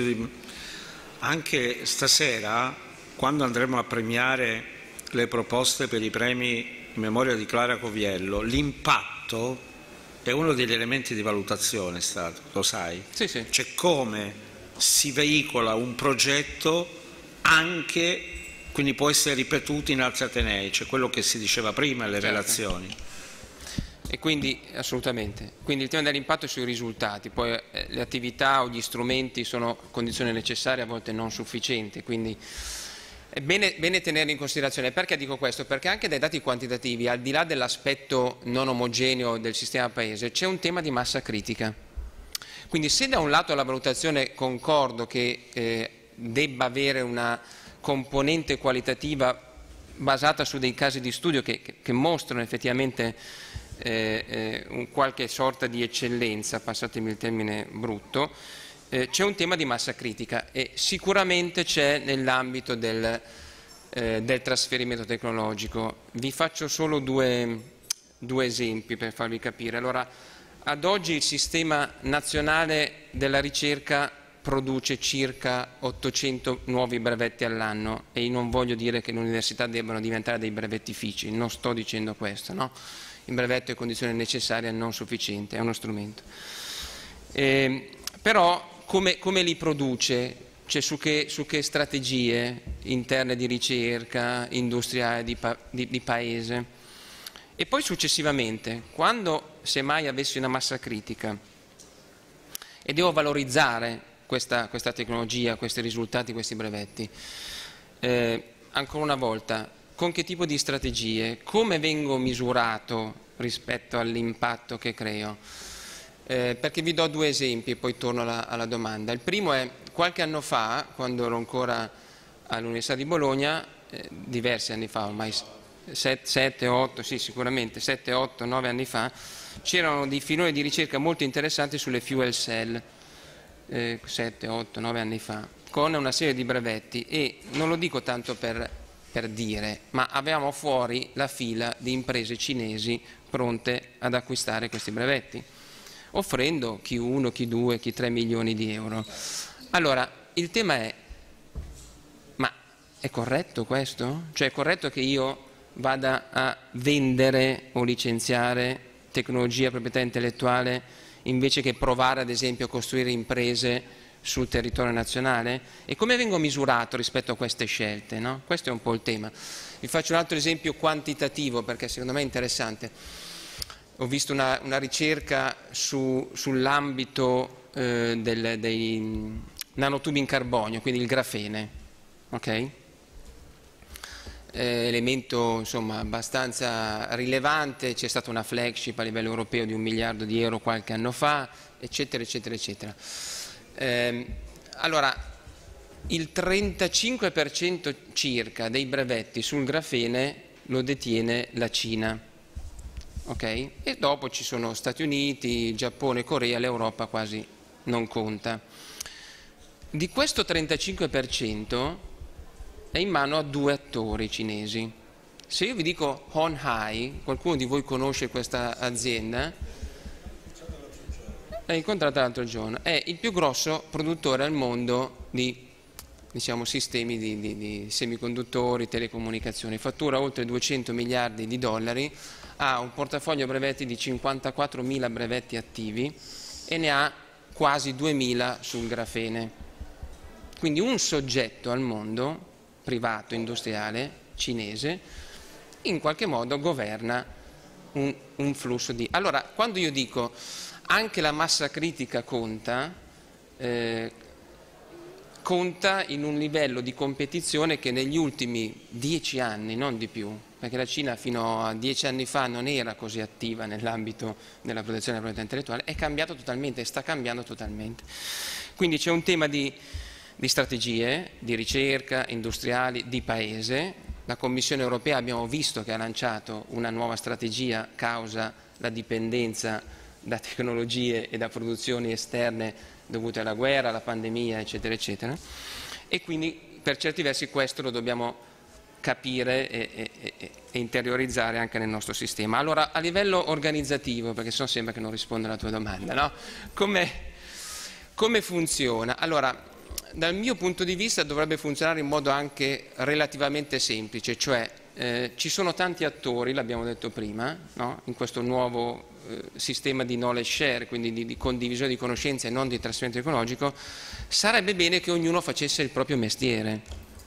anche stasera, quando andremo a premiare le proposte per i premi in memoria di Clara Coviello, l'impatto è uno degli elementi di valutazione, stato, lo sai? Sì, sì. Cioè come si veicola un progetto anche, quindi può essere ripetuto in altri atenei, cioè quello che si diceva prima, le certo. relazioni. E quindi, assolutamente, quindi il tema dell'impatto è sui risultati, poi eh, le attività o gli strumenti sono condizioni necessarie, a volte non sufficienti, quindi è bene, bene tenerli in considerazione. Perché dico questo? Perché anche dai dati quantitativi, al di là dell'aspetto non omogeneo del sistema paese, c'è un tema di massa critica. Quindi se da un lato la valutazione concordo che eh, debba avere una componente qualitativa basata su dei casi di studio che, che, che mostrano effettivamente eh, eh, un qualche sorta di eccellenza, passatemi il termine brutto, Eh, c'è un tema di massa critica e sicuramente c'è nell'ambito del, eh, del trasferimento tecnologico. Vi faccio solo due, due esempi per farvi capire. Allora, ad oggi il sistema nazionale della ricerca produce circa ottocento nuovi brevetti all'anno, e io non voglio dire che le università debbano diventare dei brevettifici, non sto dicendo questo, no? Il brevetto è condizione necessaria, non sufficiente, è uno strumento. Eh, però Come, come li produce? Cioè su che, su che strategie interne di ricerca, industriale, di, pa, di, di paese? E poi successivamente, quando semmai avessi una massa critica e devo valorizzare questa, questa tecnologia, questi risultati, questi brevetti, eh, ancora una volta, con che tipo di strategie? Come vengo misurato rispetto all'impatto che creo? Eh, perché vi do due esempi e poi torno alla, alla domanda. Il primo è, qualche anno fa, quando ero ancora all'Università di Bologna, eh, diversi anni fa, ormai sette, otto, sì sicuramente, sette, otto, nove anni fa, c'erano dei filoni di ricerca molto interessanti sulle fuel cell, eh, sette, otto, nove anni fa, con una serie di brevetti, e non lo dico tanto per, per dire, ma avevamo fuori la fila di imprese cinesi pronte ad acquistare questi brevetti, offrendo chi uno, chi due, chi tre milioni di euro. Allora, il tema è, ma è corretto questo? Cioè è corretto che io vada a vendere o licenziare tecnologia a proprietà intellettuale invece che provare ad esempio a costruire imprese sul territorio nazionale? E come vengo misurato rispetto a queste scelte, no? Questo è un po' il tema. Vi faccio un altro esempio quantitativo perché secondo me è interessante. Ho visto una, una ricerca su, sull'ambito eh, del, dei, nanotubi in carbonio, quindi il grafene, ok? Eh, elemento insomma abbastanza rilevante, c'è stata una flagship a livello europeo di un miliardo di euro qualche anno fa, eccetera, eccetera, eccetera. Eh, allora, il trentacinque per cento circa dei brevetti sul grafene lo detiene la Cina, ok? E dopo ci sono Stati Uniti, Giappone, Corea, l'Europa quasi non conta. Di questo trentacinque per cento è in mano a due attori cinesi. Se io vi dico Hon Hai, qualcuno di voi conosce questa azienda? L'ho incontrata l'altro giorno. È il più grosso produttore al mondo di, diciamo, sistemi di, di, di semiconduttori, telecomunicazioni. Fattura oltre duecento miliardi di dollari, ha un portafoglio brevetti di cinquantaquattromila brevetti attivi e ne ha quasi duemila sul grafene. Quindi un soggetto al mondo, privato, industriale, cinese, in qualche modo governa un, un flusso di... Allora, quando io dico anche la massa critica conta, eh, conta in un livello di competizione che negli ultimi dieci anni, non di più, perché la Cina fino a dieci anni fa non era così attiva nell'ambito della protezione della proprietà intellettuale, è cambiato totalmente, sta cambiando totalmente. Quindi c'è un tema di, di strategie, di ricerca, industriali, di paese. La Commissione europea abbiamo visto che ha lanciato una nuova strategia causa la dipendenza da tecnologie e da produzioni esterne dovute alla guerra, alla pandemia, eccetera, eccetera. E quindi per certi versi questo lo dobbiamo capire e, e, e interiorizzare anche nel nostro sistema. Allora, a livello organizzativo, perché sennò sembra che non rispondo alla tua domanda, no? Come, come funziona? Allora, dal mio punto di vista dovrebbe funzionare in modo anche relativamente semplice, cioè eh, ci sono tanti attori, l'abbiamo detto prima, no? In questo nuovo eh, sistema di knowledge share, quindi di, di condivisione di conoscenze e non di trasferimento tecnologico. Sarebbe bene che ognuno facesse il proprio mestiere,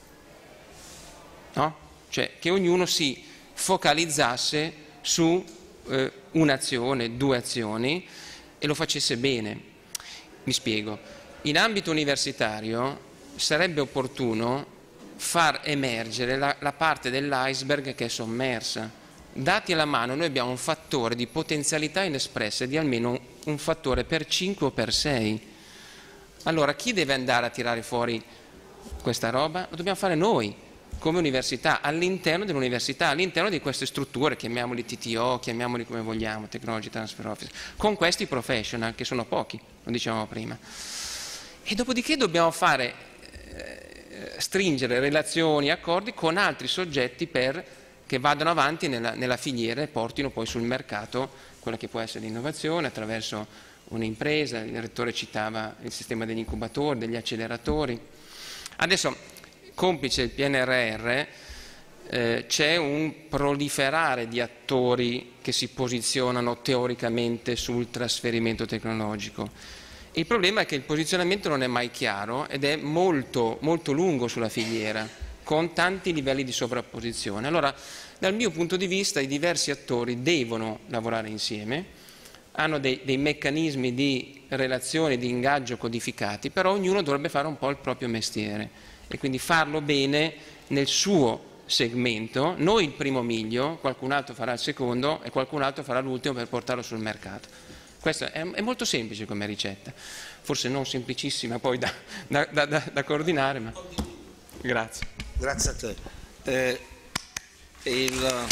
no? Cioè che ognuno si focalizzasse su eh, un'azione, due azioni e lo facesse bene. Mi spiego. In ambito universitario sarebbe opportuno far emergere la, la parte dell'iceberg che è sommersa. Dati alla mano noi abbiamo un fattore di potenzialità inespresse di almeno un, un fattore per cinque o per sei. Allora chi deve andare a tirare fuori questa roba? Lo dobbiamo fare noi come università, all'interno dell'università, all'interno di queste strutture, chiamiamoli T T O, chiamiamoli come vogliamo, Technology Transfer Office, con questi professional che sono pochi, lo dicevamo prima. E dopodiché dobbiamo fare, eh, stringere relazioni, accordi con altri soggetti per, che vadano avanti nella, nella filiera e portino poi sul mercato quella che può essere l'innovazione attraverso un'impresa. Il rettore citava il sistema degli incubatori, degli acceleratori. Adesso, complice il P N R R, eh, c'è un proliferare di attori che si posizionano teoricamente sul trasferimento tecnologico. Il problema è che il posizionamento non è mai chiaro ed è molto, molto lungo sulla filiera, con tanti livelli di sovrapposizione. Allora, dal mio punto di vista, i diversi attori devono lavorare insieme, hanno dei, dei meccanismi di relazione, di ingaggio codificati, però ognuno dovrebbe fare un po' il proprio mestiere e quindi farlo bene nel suo segmento, noi il primo miglio, qualcun altro farà il secondo e qualcun altro farà l'ultimo per portarlo sul mercato. Questo è, è molto semplice come ricetta, forse non semplicissima poi da, da, da, da coordinare, ma grazie. Grazie a te. Eh, il...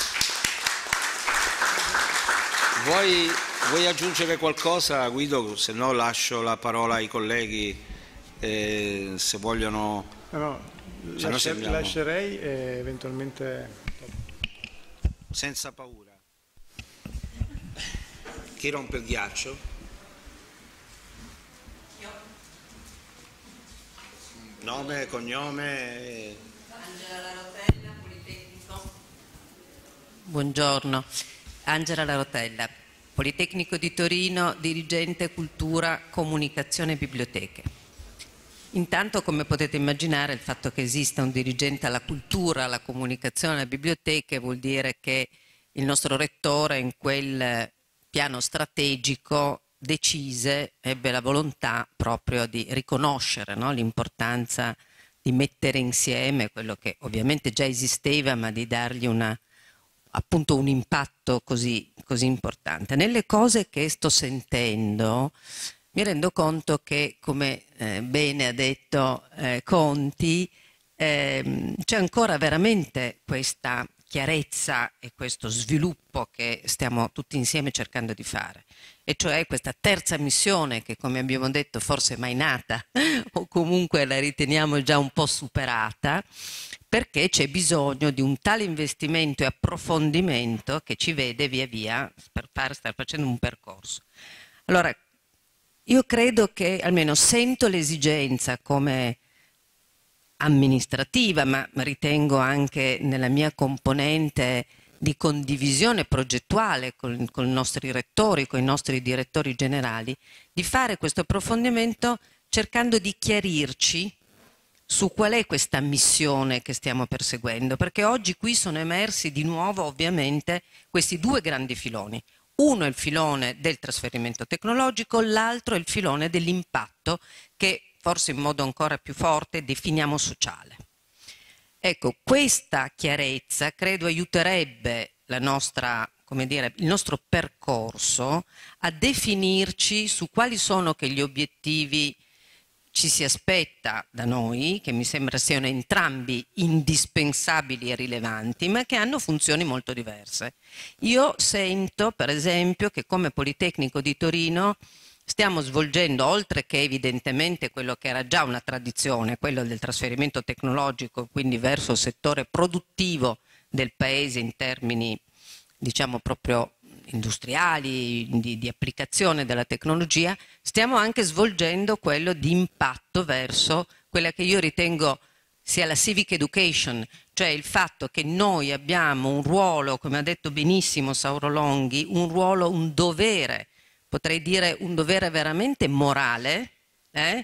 vuoi, vuoi aggiungere qualcosa, Guido? Se no lascio la parola ai colleghi eh, se vogliono... No, no, se lascer, no lascerei e eventualmente... Senza paura. Chi rompe il ghiaccio? Io. Nome, cognome? Angela Larotella, Politecnico. Buongiorno, Angela Larotella, Politecnico di Torino, dirigente cultura, comunicazione e biblioteche. Intanto, come potete immaginare, il fatto che esista un dirigente alla cultura, alla comunicazione, alle biblioteche vuol dire che il nostro rettore in quel piano strategico decise, ebbe la volontà proprio di riconoscere, no, l'importanza di mettere insieme quello che ovviamente già esisteva, ma di dargli una, appunto un impatto così, così importante. Nelle cose che sto sentendo mi rendo conto che, come eh, bene ha detto eh, Conti, eh, c'è ancora veramente questa chiarezza e questo sviluppo che stiamo tutti insieme cercando di fare, e cioè questa terza missione che, come abbiamo detto, forse è mai nata o comunque la riteniamo già un po' superata, perché c'è bisogno di un tale investimento e approfondimento che ci vede via via per fare, stare facendo un percorso. Allora, io credo che, almeno sento l'esigenza come amministrativa, ma ritengo anche nella mia componente di condivisione progettuale con, con i nostri rettori, con i nostri direttori generali, di fare questo approfondimento cercando di chiarirci su qual è questa missione che stiamo perseguendo, perché oggi qui sono emersi di nuovo ovviamente questi due grandi filoni. Uno è il filone del trasferimento tecnologico, l'altro è il filone dell'impatto che forse in modo ancora più forte definiamo sociale. Ecco, questa chiarezza credo aiuterebbe la nostra, come dire, il nostro percorso a definirci su quali sono che gli obiettivi ci si aspetta da noi, che mi sembra siano entrambi indispensabili e rilevanti, ma che hanno funzioni molto diverse. Io sento, per esempio, che come Politecnico di Torino stiamo svolgendo, oltre che evidentemente quello che era già una tradizione, quello del trasferimento tecnologico, quindi verso il settore produttivo del Paese in termini, diciamo, proprio industriali, di, di applicazione della tecnologia, stiamo anche svolgendo quello di impatto verso quella che io ritengo sia la civic education, cioè il fatto che noi abbiamo un ruolo, come ha detto benissimo Sauro Longhi, un ruolo, un dovere, potrei dire un dovere veramente morale, eh?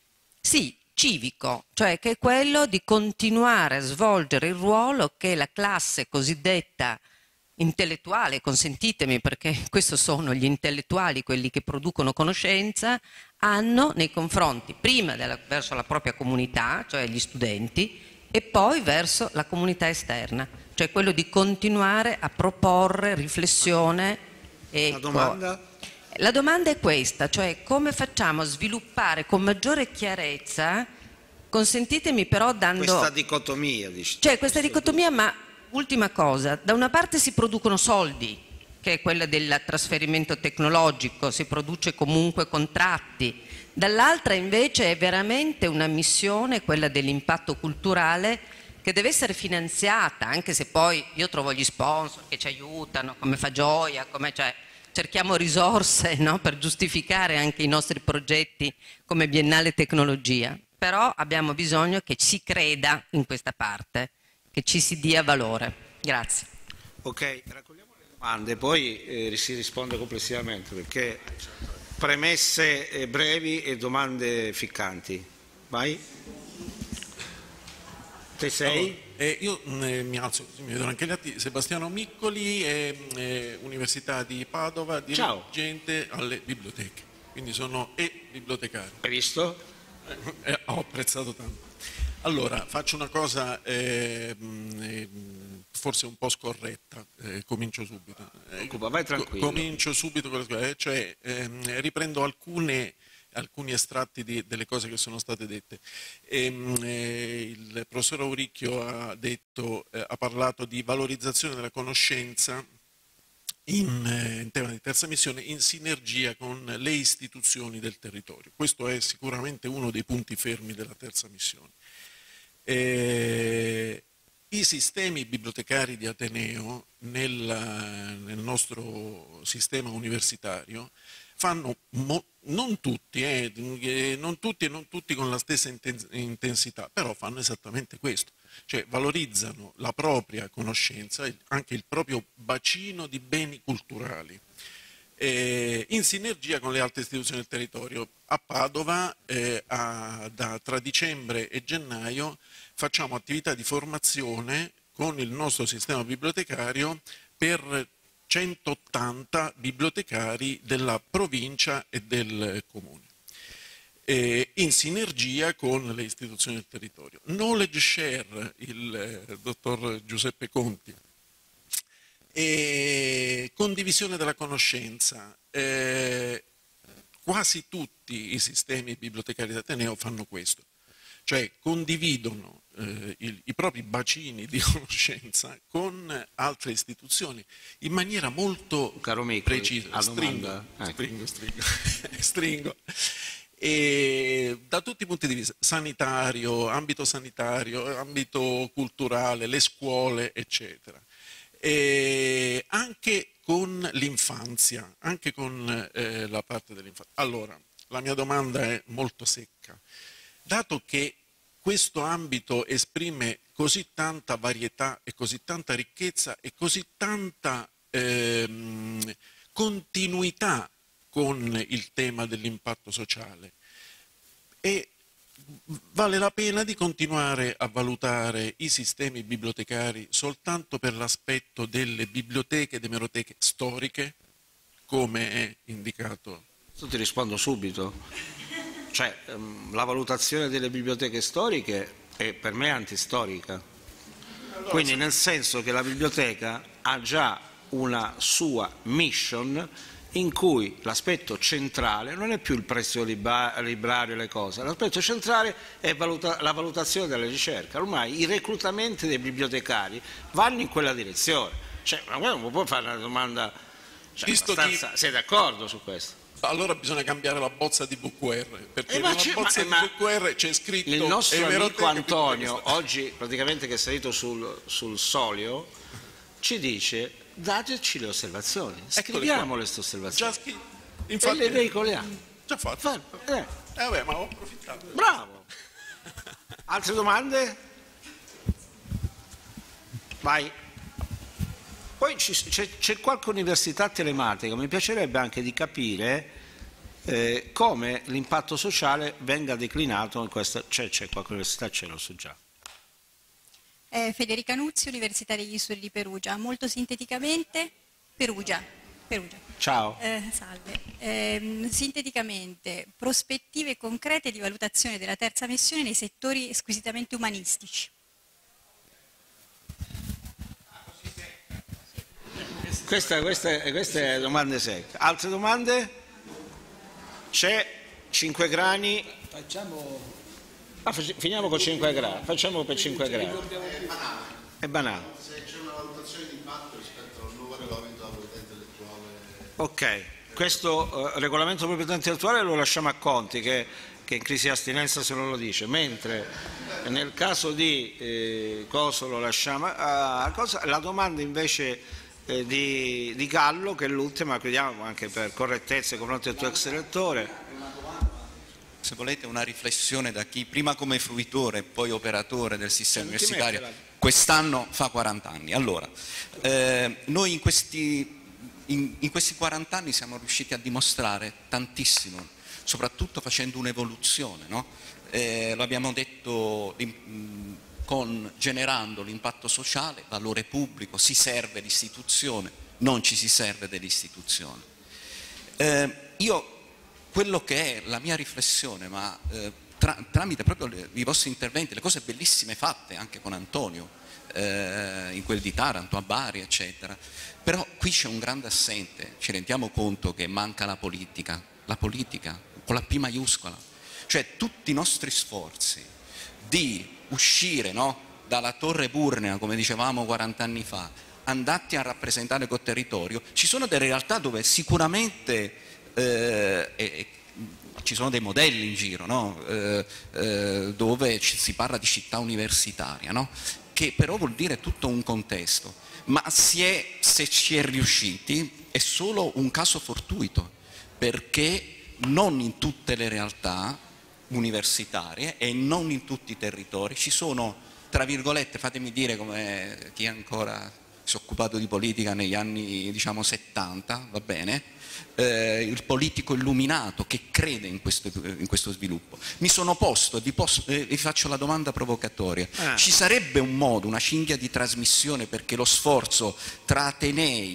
Sì, civico, cioè che è quello di continuare a svolgere il ruolo che la classe cosiddetta intellettuale, consentitemi perché questi sono gli intellettuali, quelli che producono conoscenza, hanno nei confronti prima della, verso la propria comunità, cioè gli studenti, e poi verso la comunità esterna, cioè quello di continuare a proporre riflessione. E la domanda? La domanda è questa, cioè come facciamo a sviluppare con maggiore chiarezza, consentitemi però dando... Questa dicotomia, dici. Cioè questa dicotomia, ma ultima cosa, da una parte si producono soldi, che è quella del trasferimento tecnologico, si produce comunque contratti, dall'altra invece è veramente una missione, quella dell'impatto culturale, che deve essere finanziata, anche se poi io trovo gli sponsor che ci aiutano, come fa Gioia, come cioè, cerchiamo risorse, no, per giustificare anche i nostri progetti come Biennale Tecnologia, però abbiamo bisogno che si creda in questa parte, che ci si dia valore. Grazie. Ok, raccogliamo le domande, poi eh, si risponde complessivamente, perché premesse eh, brevi e domande ficcanti. Vai. Te sei? Allora, eh, io eh, mi alzo, mi vedono anche gli atti. Sebastiano Miccoli, eh, eh, Università di Padova, dirigente alle biblioteche, quindi sono e bibliotecario. Hai visto? Eh, ho apprezzato tanto. Allora, faccio una cosa eh, eh, forse un po' scorretta, eh, comincio subito. Eh, Occupa, vai tranquillo. Comincio subito con la eh, cioè eh, riprendo alcune, alcuni estratti di, delle cose che sono state dette. E, eh, il professor Auricchio ha, detto, eh, ha parlato di valorizzazione della conoscenza in, eh, in tema di terza missione in sinergia con le istituzioni del territorio. Questo è sicuramente uno dei punti fermi della terza missione. Eh, I sistemi bibliotecari di Ateneo nel, nel nostro sistema universitario fanno, mo, non tutti, eh, non tutti e non tutti con la stessa intensità, però fanno esattamente questo, cioè valorizzano la propria conoscenza, anche il proprio bacino di beni culturali, eh, in sinergia con le altre istituzioni del territorio. A Padova, eh, a, da, tra dicembre e gennaio, facciamo attività di formazione con il nostro sistema bibliotecario per centottanta bibliotecari della provincia e del comune, eh, in sinergia con le istituzioni del territorio. Knowledge share, il eh, dottor Giuseppe Conti, e condivisione della conoscenza. Eh, quasi tutti i sistemi bibliotecari d'Ateneo fanno questo, cioè condividono eh, il, i propri bacini di conoscenza con altre istituzioni in maniera molto Caro Micoli, precisa. Stringo, ecco. stringo, stringo, stringo. E da tutti i punti di vista, sanitario, ambito sanitario, ambito culturale, le scuole, eccetera. E anche con l'infanzia, anche con eh, la parte dell'infanzia. Allora, la mia domanda è molto secca. Dato che questo ambito esprime così tanta varietà e così tanta ricchezza e così tanta ehm, continuità con il tema dell'impatto sociale, e vale la pena di continuare a valutare i sistemi bibliotecari soltanto per l'aspetto delle biblioteche ed emeroteche storiche, come è indicato? Io ti rispondo subito. Cioè, ehm, la valutazione delle biblioteche storiche è per me antistorica. Quindi nel senso che la biblioteca ha già una sua mission in cui l'aspetto centrale non è più il prezzo librario e le cose, l'aspetto centrale è valuta la valutazione della ricerca. Ormai i reclutamenti dei bibliotecari vanno in quella direzione. Cioè, ma non può fare una domanda, cioè, abbastanza... Sei d'accordo su questo? Allora bisogna cambiare la bozza di V Q R, perché eh, nella bozza ma, di V Q R c'è scritto... Il nostro amico Antonio, oggi praticamente che è salito sul, sul Solio, ci dice... dateci le osservazioni, scriviamo le osservazioni. Già scritto. Infatti, e le veicoliamo. Già fatto. Eh. Eh vabbè, ma ho approfittato. Bravo. Altre domande? Vai. Poi c'è qualche università telematica, mi piacerebbe anche di capire eh, come l'impatto sociale venga declinato in questa... C'è qualche università, ce lo so già. Eh, Federica Nuzzi, Università degli Studi di Perugia. Molto sinteticamente, Perugia. Perugia. Ciao. Eh, salve. Eh, sinteticamente, prospettive concrete di valutazione della terza missione nei settori squisitamente umanistici. Questa, questa, queste è domande secche. Altre domande? C'è cinque grani. Facciamo... Ah, finiamo con cinque gradi, facciamo per cinque gradi. È banale. È banale. Se c'è una valutazione di impatto rispetto al nuovo regolamento della proprietà intellettuale. Ok, questo eh, regolamento della proprietà intellettuale lo lasciamo a Conti, che, che in crisi di astinenza se non lo dice, mentre nel caso di eh, Coso lo lasciamo a cosa. La domanda invece eh, di, di Gallo, che è l'ultima, chiediamo anche per correttezza nei confronti del tuo ex rettore. Se volete una riflessione da chi prima come fruitore e poi operatore del sistema universitario, quest'anno fa quaranta anni. Allora, eh, noi in questi, in, in questi quaranta anni siamo riusciti a dimostrare tantissimo, soprattutto facendo un'evoluzione, no? Eh, lo abbiamo detto con, generando l'impatto sociale, valore pubblico, si serve l'istituzione, non ci si serve dell'istituzione. Eh, io quello che è la mia riflessione, ma eh, tra, tramite proprio le, i vostri interventi, le cose bellissime fatte anche con Antonio, eh, in quel di Taranto, a Bari, eccetera, però qui c'è un grande assente, ci rendiamo conto che manca la politica, la politica con la P maiuscola, cioè tutti i nostri sforzi di uscire, no, dalla torre Burnea, come dicevamo quaranta anni fa, andati a rappresentare col territorio, ci sono delle realtà dove sicuramente... Eh, e, ci sono dei modelli in giro, no? eh, eh, dove ci, si parla di città universitaria, no? Che però vuol dire tutto un contesto, ma si è, se ci è riusciti è solo un caso fortuito, perché non in tutte le realtà universitarie e non in tutti i territori ci sono, tra virgolette, fatemi dire come chi ancora si è occupato di politica negli anni diciamo settanta, va bene? Eh, il politico illuminato che crede in questo, in questo sviluppo. Mi sono posto, vi, posso, eh, vi faccio la domanda provocatoria, ah. ci sarebbe un modo, una cinghia di trasmissione perché lo sforzo tra atenei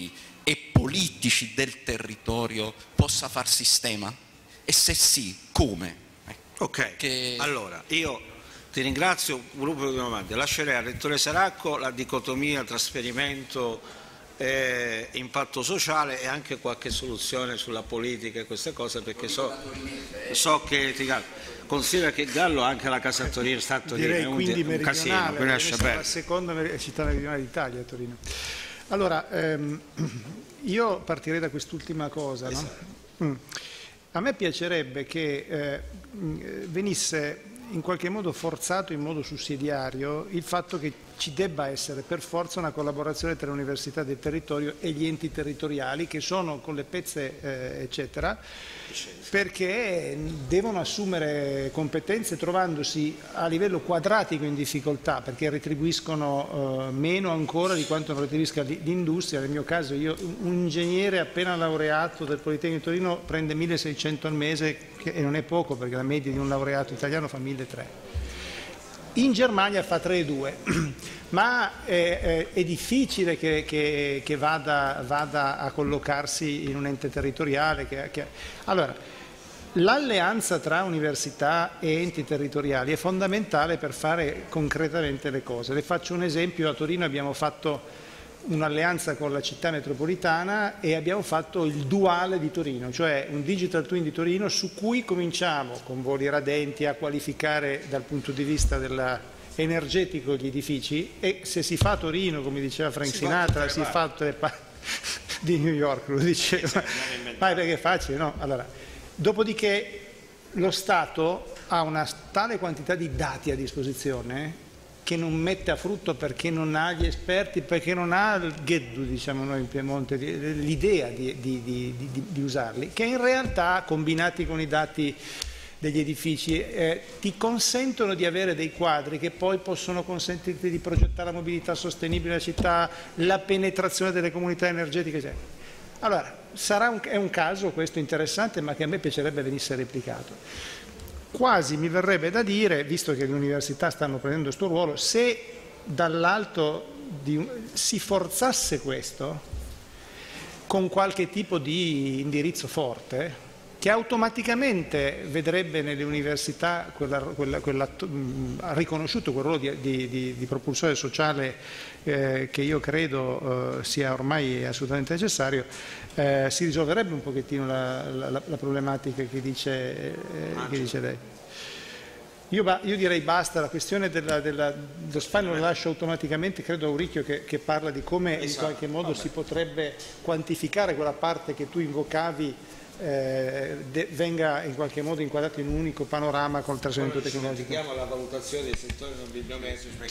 e politici del territorio possa far sistema? E se sì, come? Ok, che... allora io ti ringrazio, un gruppo di domande. Lascerei al Rettore Saracco la dicotomia trasferimento e impatto sociale e anche qualche soluzione sulla politica e queste cose, perché so, so che ti considera che Gallo anche la casa a Torino sta a Torino, direi è un, quindi un casino, quindi lascia perdere. La seconda città meridionale d'Italia, Torino. Allora, ehm, io partirei da quest'ultima cosa. No? Mm. A me piacerebbe che eh, venisse in qualche modo forzato in modo sussidiario il fatto che ci debba essere per forza una collaborazione tra le università del territorio e gli enti territoriali che sono con le pezze eh, eccetera, perché devono assumere competenze trovandosi a livello quadratico in difficoltà, perché retribuiscono eh, meno ancora di quanto non retribuisca l'industria. Nel mio caso io, un ingegnere appena laureato del Politecnico di Torino prende milleseicento al mese, che, e non è poco perché la media di un laureato italiano fa milletrecento. In Germania fa tre virgola due, ma è, è, è difficile che, che, che vada, vada a collocarsi in un ente territoriale. Che, che... Allora, l'alleanza tra università e enti territoriali è fondamentale per fare concretamente le cose. Le faccio un esempio: a Torino abbiamo fatto un'alleanza con la città metropolitana e abbiamo fatto il duale di Torino, cioè un digital twin di Torino su cui cominciamo con voli radenti a qualificare dal punto di vista della energetico gli edifici, e se si fa a Torino, come diceva Frank Sinatra, si fa tutte le parti di New York, lo diceva, ma perché è facile, no? Allora, dopodiché lo Stato ha una tale quantità di dati a disposizione che non mette a frutto perché non ha gli esperti, perché non ha il gheddu, diciamo noi in Piemonte, l'idea di, di, di, di, di usarli, che in realtà, combinati con i dati degli edifici, eh, ti consentono di avere dei quadri che poi possono consentirti di progettare la mobilità sostenibile della città, la penetrazione delle comunità energetiche, eccetera. Allora, sarà un, è un caso questo interessante, ma che a me piacerebbe venisse replicato. Quasi mi verrebbe da dire, visto che le università stanno prendendo questo ruolo, se dall'alto di, si forzasse questo con qualche tipo di indirizzo forte, che automaticamente vedrebbe nelle università quella, quella, quella, ha riconosciuto quel ruolo di, di, di, di propulsore sociale eh, che io credo eh, sia ormai assolutamente necessario, eh, si risolverebbe un pochettino la, la, la problematica che dice, eh, che dice lei. Io, io direi basta, la questione della, della, dello spine lo lascio automaticamente, credo a Auricchio che, che parla di come in qualche modo si potrebbe quantificare quella parte che tu invocavi, eh, de, venga in qualche modo inquadrato in un unico panorama col trasferimento tecnologico. Chiamo la valutazione dei settori non bibliometrici.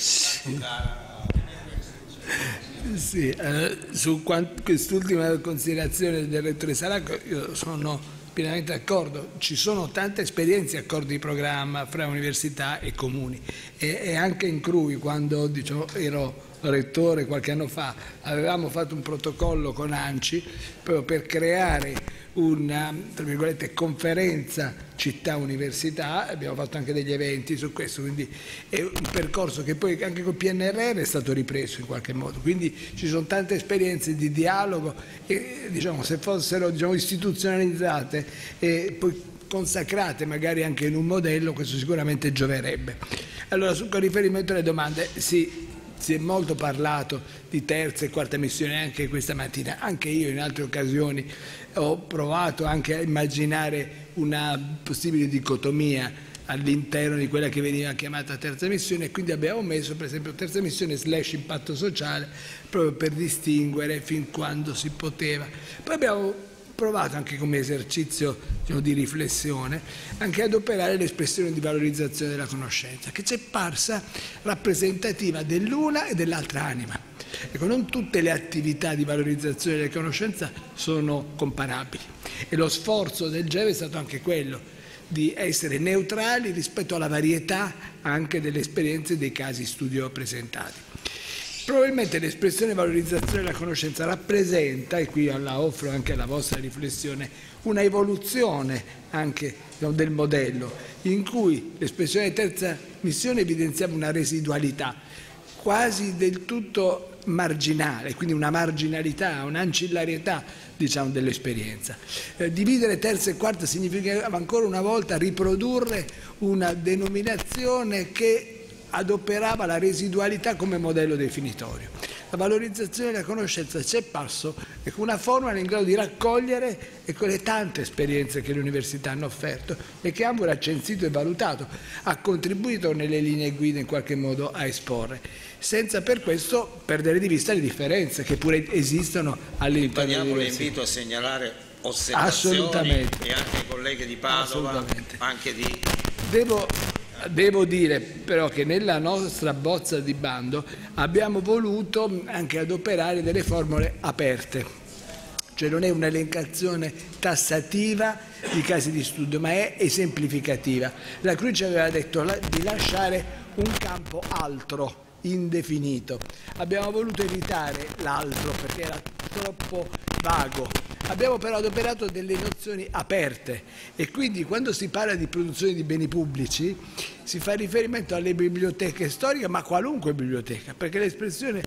Sì, eh, su quest'ultima considerazione del Rettore Saracco io sono pienamente d'accordo. Ci sono tante esperienze, accordi di programma fra università e comuni, e, e anche in Crui, quando diciamo, ero rettore qualche anno fa, avevamo fatto un protocollo con ANCI proprio per creare una, tra virgolette, conferenza città-università. Abbiamo fatto anche degli eventi su questo, quindi è un percorso che poi anche col P N R R è stato ripreso in qualche modo, quindi ci sono tante esperienze di dialogo e diciamo, se fossero diciamo, istituzionalizzate e poi consacrate magari anche in un modello, questo sicuramente gioverebbe. Allora, con riferimento alle domande, sì, si è molto parlato di terza e quarta missione anche questa mattina, anche io in altre occasioni ho provato anche a immaginare una possibile dicotomia all'interno di quella che veniva chiamata terza missione, e quindi abbiamo messo per esempio terza missione slash impatto sociale proprio per distinguere fin quando si poteva. Poi abbiamo provato anche come esercizio diciamo, di riflessione anche ad operare l'espressione di valorizzazione della conoscenza, che ci è parsa rappresentativa dell'una e dell'altra anima. Ecco, non tutte le attività di valorizzazione della conoscenza sono comparabili, e lo sforzo del G E V è stato anche quello di essere neutrali rispetto alla varietà anche delle esperienze e dei casi studio presentati. Probabilmente l'espressione valorizzazione della conoscenza rappresenta, e qui la offro anche alla vostra riflessione, una evoluzione anche no, del modello, in cui l'espressione di terza missione evidenziava una residualità. quasi del tutto marginale, quindi una marginalità, un'ancillarietà, diciamo, dell'esperienza. Eh, dividere terza e quarta significava ancora una volta riprodurre una denominazione che adoperava la residualità come modello definitorio. La valorizzazione della conoscenza ci è parso una formula in grado di raccogliere e quelle tante esperienze che le università hanno offerto e che Ambura ha censito e valutato, ha contribuito nelle linee guida in qualche modo a esporre, senza per questo perdere di vista le differenze che pure esistono all'interno delle università. Invito a segnalare osservazioni e anche ai colleghi di Padova, anche di... Devo... Devo dire però che nella nostra bozza di bando abbiamo voluto anche adoperare delle formule aperte, cioè non è un'elencazione tassativa di casi di studio, ma è esemplificativa. La Cruci aveva detto di lasciare un campo altro, indefinito. Abbiamo voluto evitare l'altro perché era troppo vago. Abbiamo però adoperato delle nozioni aperte e quindi quando si parla di produzione di beni pubblici si fa riferimento alle biblioteche storiche, ma qualunque biblioteca, perché l'espressione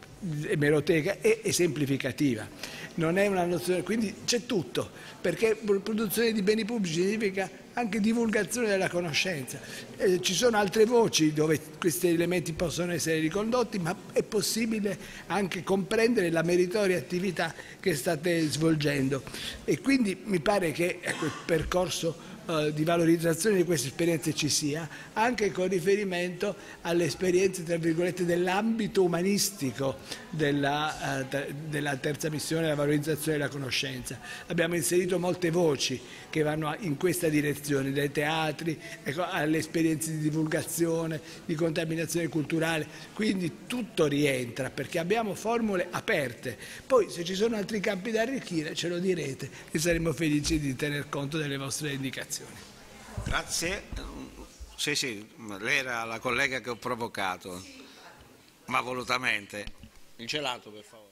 emeroteca è esemplificativa, non è una nozione, quindi c'è tutto, perché produzione di beni pubblici significa anche divulgazione della conoscenza. Eh, ci sono altre voci dove questi elementi possono essere ricondotti, ma è possibile anche comprendere la meritoria attività che state svolgendo e quindi mi pare che ecco, il percorso eh, di valorizzazione di queste esperienze ci sia, anche con riferimento alle esperienze tra virgolette dell'ambito umanistico della, eh, della terza missione, la valorizzazione della conoscenza. Abbiamo inserito molte voci che vanno in questa direzione, dai teatri ecco, alle esperienze di divulgazione, di contaminazione culturale, quindi tutto rientra perché abbiamo formule aperte. Poi se ci sono altri campi da arricchire ce lo direte e saremo felici di tener conto delle vostre indicazioni. Grazie. Sì, sì, lei era la collega che ho provocato, ma volutamente. Il gelato, per favore.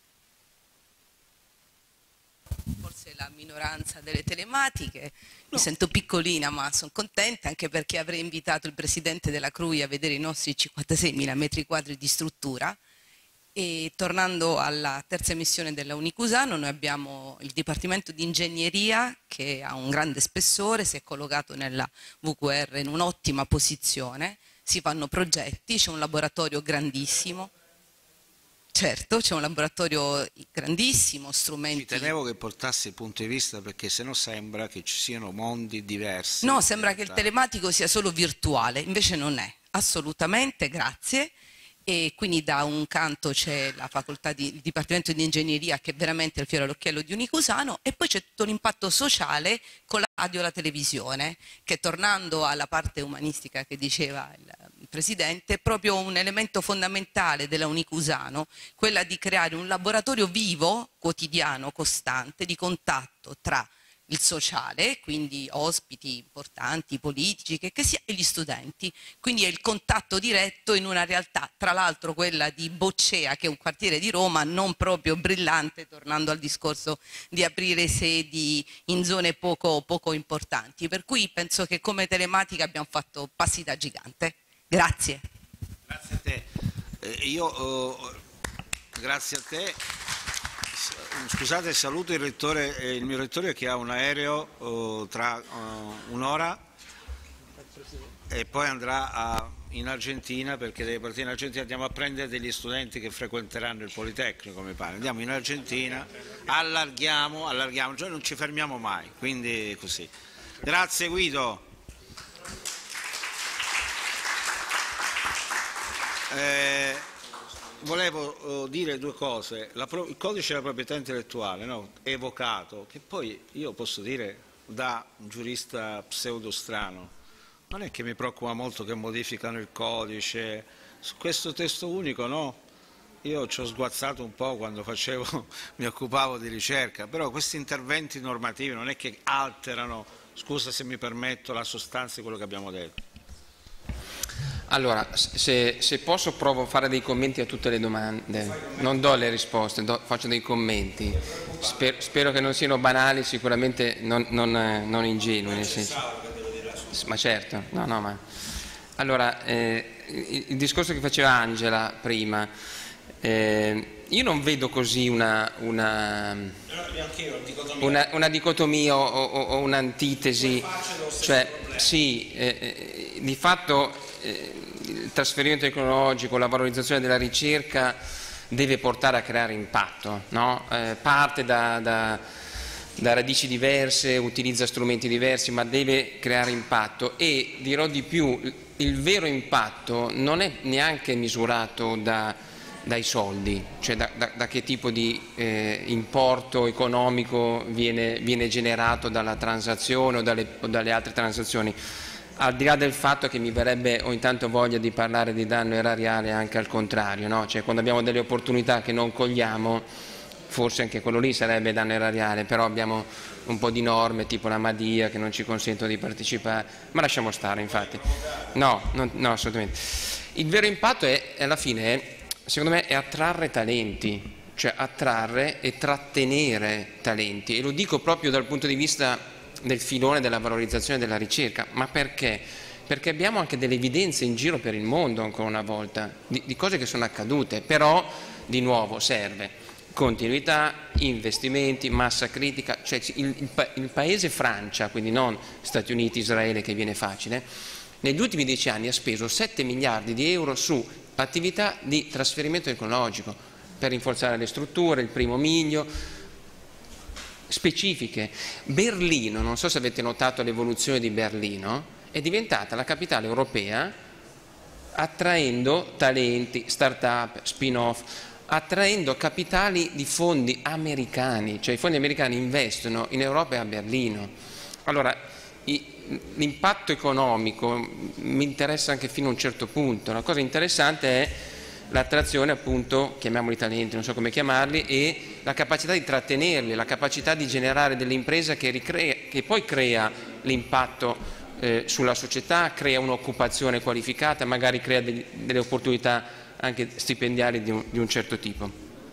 Forse la minoranza delle telematiche, no. Mi sento piccolina ma sono contenta anche perché avrei invitato il Presidente della C R U I a vedere i nostri cinquantaseimila metri quadri di struttura e tornando alla terza missione della Unicusano noi abbiamo il Dipartimento di Ingegneria che ha un grande spessore, si è collocato nella V Q R in un'ottima posizione, si fanno progetti, c'è un laboratorio grandissimo. Certo, c'è un laboratorio grandissimo, strumenti... Ci tenevo che portassi il punto di vista perché sennò sembra che ci siano mondi diversi. No, sembra che il telematico sia solo virtuale, invece non è, assolutamente, grazie. E quindi da un canto c'è la facoltà di, il Dipartimento di Ingegneria che è veramente il fiore all'occhiello di Unicusano e poi c'è tutto l'impatto sociale con la radio e la televisione che tornando alla parte umanistica che diceva il, il Presidente è proprio un elemento fondamentale della Unicusano, quella di creare un laboratorio vivo, quotidiano, costante, di contatto tra il sociale, quindi ospiti importanti, politici, che, che sia, e gli studenti. Quindi è il contatto diretto in una realtà, tra l'altro quella di Boccea, che è un quartiere di Roma non proprio brillante, tornando al discorso di aprire sedi in zone poco, poco importanti. Per cui penso che come telematica abbiamo fatto passi da gigante. Grazie. Grazie a te. Eh, io, oh, grazie a te. Scusate, saluto il rettore, eh, il mio rettore che ha un aereo oh, tra oh, un'ora e poi andrà a, in Argentina perché deve partire in Argentina, andiamo a prendere degli studenti che frequenteranno il Politecnico, mi pare. Andiamo in Argentina, allarghiamo, allarghiamo, cioè non ci fermiamo mai, quindi così. Grazie Guido. Eh, Volevo uh, dire due cose, la pro- il codice della proprietà intellettuale, no? Evocato, che poi io posso dire da un giurista pseudo strano, non è che mi preoccupa molto che modificano il codice, su questo testo unico no, io ci ho sguazzato un po' quando facevo, mi occupavo di ricerca, però questi interventi normativi non è che alterano, scusa se mi permetto, la sostanza di quello che abbiamo detto. Allora, se, se posso provo a fare dei commenti a tutte le domande, non do le risposte, do, faccio dei commenti, spero, spero che non siano banali, sicuramente non, non, non ingenui, nel senso. Ma certo, no, no, ma... Allora, eh, il, il discorso che faceva Angela prima, eh, io non vedo così una, una, una, una dicotomia o, o, o un'antitesi, cioè sì, eh, di fatto eh, il trasferimento tecnologico, la valorizzazione della ricerca deve portare a creare impatto, no? Eh, parte da, da, da radici diverse, utilizza strumenti diversi, ma deve creare impatto, e dirò di più, il vero impatto non è neanche misurato da, dai soldi, cioè da, da, da che tipo di eh, importo economico viene, viene generato dalla transazione o dalle, o dalle altre transazioni. Al di là del fatto che mi verrebbe ogni tanto voglia di parlare di danno erariale anche al contrario, no? Cioè quando abbiamo delle opportunità che non cogliamo, forse anche quello lì sarebbe danno erariale, però abbiamo un po' di norme tipo la Madia che non ci consentono di partecipare, ma lasciamo stare infatti. No, non, no assolutamente. Il vero impatto è, alla fine, è, secondo me, è attrarre talenti, cioè attrarre e trattenere talenti, e lo dico proprio dal punto di vista del filone della valorizzazione della ricerca. Ma perché? Perché abbiamo anche delle evidenze in giro per il mondo, ancora una volta, di, di cose che sono accadute, però di nuovo serve continuità, investimenti, massa critica, cioè il, il, il paese Francia, quindi non Stati Uniti, Israele che viene facile, negli ultimi dieci anni ha speso sette miliardi di euro su attività di trasferimento tecnologico per rinforzare le strutture, il primo miglio, specifiche. Berlino, non so se avete notato l'evoluzione di Berlino, è diventata la capitale europea attraendo talenti, start-up, spin-off, attraendo capitali di fondi americani, cioè i fondi americani investono in Europa e a Berlino. Allora, l'impatto economico mi interessa anche fino a un certo punto, la cosa interessante è l'attrazione, appunto, chiamiamoli talenti, non so come chiamarli, e la capacità di trattenerli, la capacità di generare delle imprese che, ricrea, che poi crea l'impatto eh, sulla società, crea un'occupazione qualificata, magari crea degli, delle opportunità anche stipendiali di un, di un certo tipo.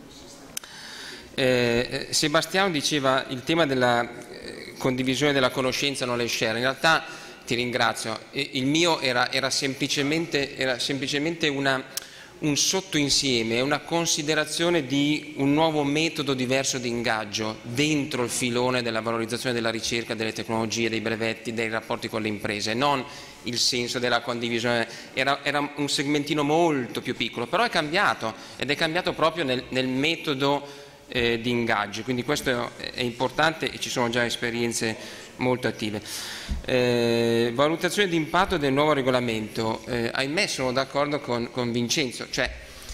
Eh, Sebastiano diceva il tema della eh, condivisione della conoscenza non le share, in realtà ti ringrazio, il mio era, era semplicemente, era semplicemente una un sottoinsieme, una considerazione di un nuovo metodo diverso di ingaggio dentro il filone della valorizzazione della ricerca, delle tecnologie, dei brevetti, dei rapporti con le imprese, non il senso della condivisione, era, era un segmentino molto più piccolo, però è cambiato, ed è cambiato proprio nel, nel metodo eh, di ingaggio, quindi questo è importante e ci sono già esperienze molto attive. Eh, valutazione di impatto del nuovo regolamento, eh, ahimè sono d'accordo con, con Vincenzo, cioè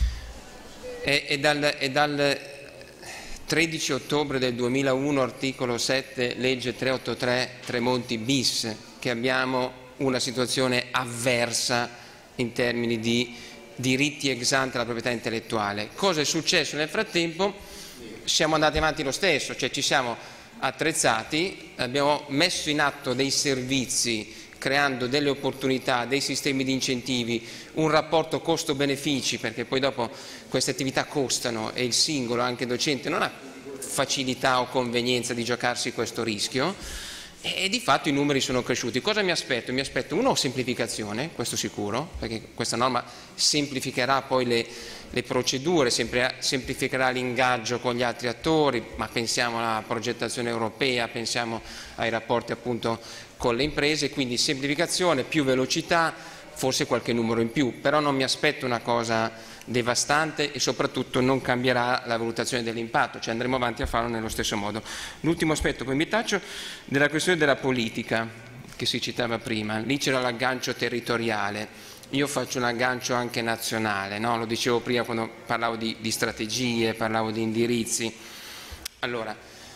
è, è, dal, è dal tredici ottobre del duemilauno, articolo sette, legge trecentoottantatré Tremonti bis, che abbiamo una situazione avversa in termini di diritti ex ante alla proprietà intellettuale. Cosa è successo nel frattempo? Siamo andati avanti lo stesso, cioè ci siamo attrezzati, abbiamo messo in atto dei servizi creando delle opportunità, dei sistemi di incentivi, un rapporto costo-benefici, perché poi dopo queste attività costano e il singolo, anche docente, non ha facilità o convenienza di giocarsi questo rischio, e di fatto i numeri sono cresciuti. Cosa mi aspetto? Mi aspetto uno, semplificazione, questo sicuro, perché questa norma semplificherà poi le, le procedure, semplificherà l'ingaggio con gli altri attori, ma pensiamo alla progettazione europea, pensiamo ai rapporti appunto con le imprese, quindi semplificazione, più velocità, forse qualche numero in più, però non mi aspetto una cosa devastante e soprattutto non cambierà la valutazione dell'impatto, cioè andremo avanti a farlo nello stesso modo. L'ultimo aspetto, poi mi taccio, della questione della politica che si citava prima, lì c'era l'aggancio territoriale, io faccio un aggancio anche nazionale, no? Lo dicevo prima quando parlavo di, di strategie, parlavo di indirizzi. Allora,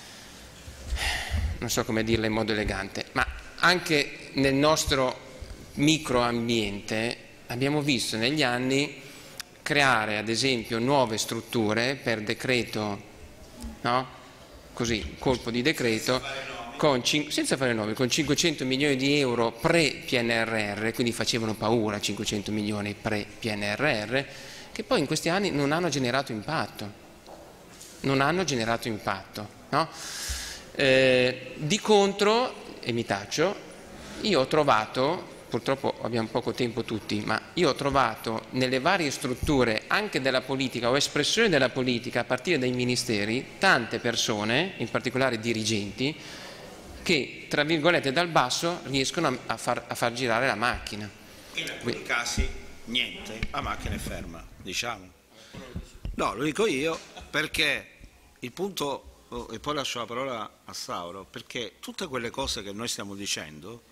non so come dirla in modo elegante, ma anche nel nostro microambiente abbiamo visto negli anni creare ad esempio nuove strutture per decreto, no? Così, colpo di decreto, con, senza fare nomi, con cinquecento milioni di euro pre-P N R R, quindi facevano paura cinquecento milioni pre-P N R R, che poi in questi anni non hanno generato impatto, non hanno generato impatto, no? Eh, di contro, e mi taccio, io ho trovato purtroppo abbiamo poco tempo tutti, ma io ho trovato nelle varie strutture anche della politica o espressione della politica a partire dai ministeri tante persone, in particolare dirigenti, che tra virgolette dal basso riescono a far, a far girare la macchina. In alcuni casi niente, la macchina è ferma, diciamo. No, lo dico io perché il punto, e poi lascio la parola a Sauro, perché tutte quelle cose che noi stiamo dicendo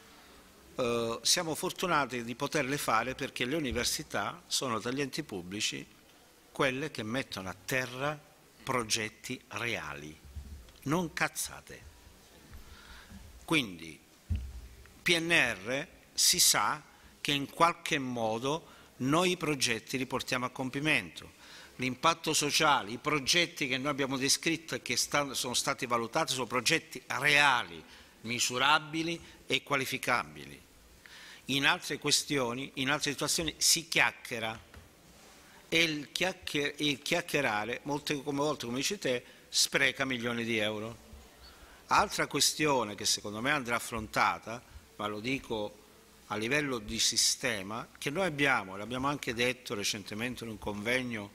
eh, siamo fortunati di poterle fare perché le università sono tra gli enti pubblici quelle che mettono a terra progetti reali, non cazzate. Quindi P N R si sa che in qualche modo noi i progetti li portiamo a compimento. L'impatto sociale, i progetti che noi abbiamo descritto e che stanno, sono stati valutati sono progetti reali, misurabili e qualificabili. In altre questioni, in altre situazioni si chiacchiera e il, chiacchier il chiacchierare, molte come volte come dici te, spreca milioni di euro. Altra questione che secondo me andrà affrontata, ma lo dico a livello di sistema, che noi abbiamo, l'abbiamo anche detto recentemente in un convegno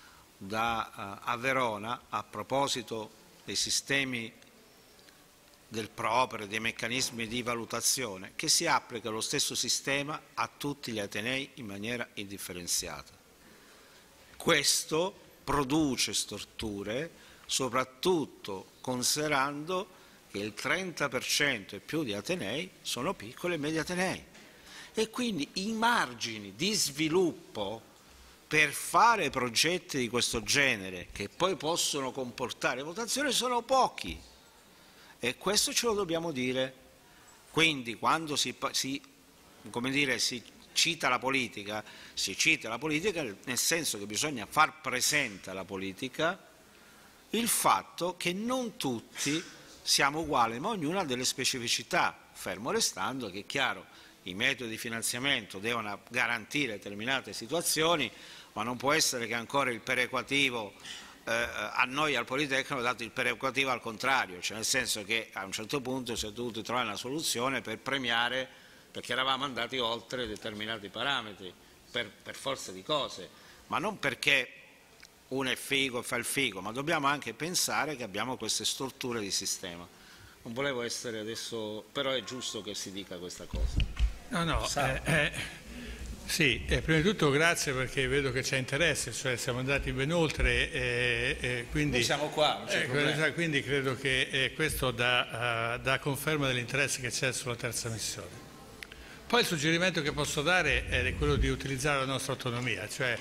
da, uh, a Verona a proposito dei sistemi del PROPER, dei meccanismi di valutazione, che si applica lo stesso sistema a tutti gli atenei in maniera indifferenziata. Questo produce storture, soprattutto considerando che il trenta per cento e più di atenei sono piccoli e medi atenei e quindi i margini di sviluppo per fare progetti di questo genere che poi possono comportare votazione sono pochi e questo ce lo dobbiamo dire. Quindi quando si, si, come dire, si cita la politica, si cita la politica nel senso che bisogna far presente alla politica il fatto che non tutti siamo uguali, ma ognuno ha delle specificità, fermo restando che è chiaro i metodi di finanziamento devono garantire determinate situazioni, ma non può essere che ancora il perequativo eh, a noi al Politecnico ha dato il perequativo al contrario, cioè nel senso che a un certo punto si è dovuto trovare una soluzione per premiare, perché eravamo andati oltre determinati parametri, per, per forza di cose, ma non perché uno è figo e fa il figo, ma dobbiamo anche pensare che abbiamo queste storture di sistema. Non volevo essere adesso, però è giusto che si dica questa cosa. No, no, eh, eh, sì, eh, prima di tutto grazie perché vedo che c'è interesse, cioè siamo andati ben oltre, eh, eh, quindi, noi siamo qua, non c'è eh, quindi credo che eh, questo dà, uh, dà conferma dell'interesse che c'è sulla terza missione. Poi il suggerimento che posso dare è quello di utilizzare la nostra autonomia, cioè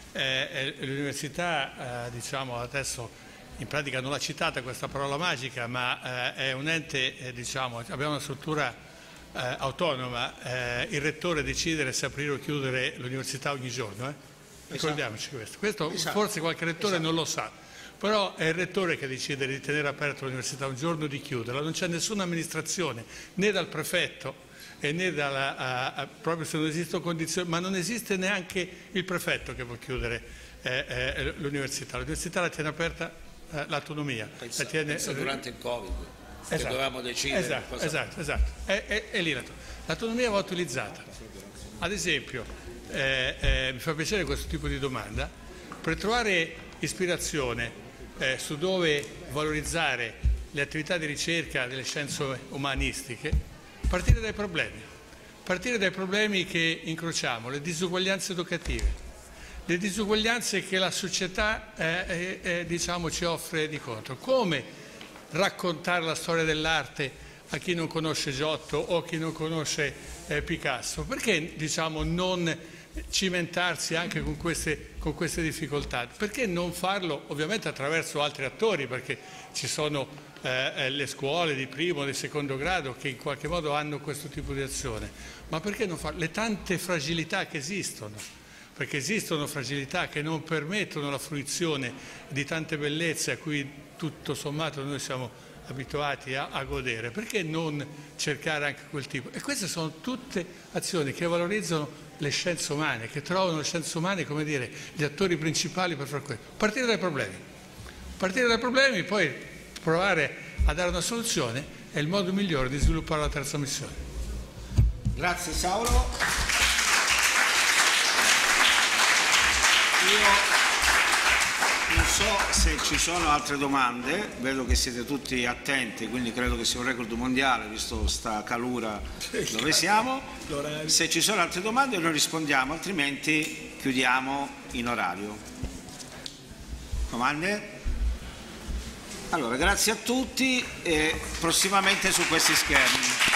eh, l'università, eh, diciamo adesso in pratica non l'ha citata questa parola magica, ma eh, è un ente, eh, diciamo, abbiamo una struttura Eh, autonoma, eh, il rettore decidere se aprire o chiudere l'università ogni giorno, eh? Ricordiamoci questo, questo esatto. Forse qualche rettore esatto. non lo sa, però è il rettore che decide di tenere aperta l'università un giorno o di chiuderla, non c'è nessuna amministrazione né dal prefetto e né dalla, a, a, proprio se non esistono condizioni, ma non esiste neanche il prefetto che può chiudere eh, eh, l'università, l'università la tiene aperta eh, l'autonomia. Pensa, la tiene, pensa durante il Covid. Esatto, che dovevamo decidere esatto, cosa... esatto, esatto. È, è, è lì l'autonomia va utilizzata. Ad esempio, eh, eh, mi fa piacere questo tipo di domanda, per trovare ispirazione eh, su dove valorizzare le attività di ricerca delle scienze umanistiche, partire dai problemi, partire dai problemi che incrociamo, le disuguaglianze educative, le disuguaglianze che la società eh, eh, diciamo, ci offre di contro. Come raccontare la storia dell'arte a chi non conosce Giotto o a chi non conosce eh, Picasso? Perché diciamo, non cimentarsi anche con queste, con queste difficoltà? Perché non farlo ovviamente attraverso altri attori? Perché ci sono eh, le scuole di primo e di secondo grado che in qualche modo hanno questo tipo di azione, ma perché non farlo? Le tante fragilità che esistono, perché esistono fragilità che non permettono la fruizione di tante bellezze a cui tutto sommato noi siamo abituati a, a godere, perché non cercare anche quel tipo? E queste sono tutte azioni che valorizzano le scienze umane, che trovano le scienze umane, come dire, gli attori principali per fare questo. Partire dai problemi, partire dai problemi, poi provare a dare una soluzione è il modo migliore di sviluppare la terza missione. Grazie Saulo. Io non so se ci sono altre domande, vedo che siete tutti attenti, quindi credo che sia un record mondiale visto sta calura dove siamo. Se ci sono altre domande noi rispondiamo, altrimenti chiudiamo in orario. Domande? Allora, grazie a tutti e prossimamente su questi schermi.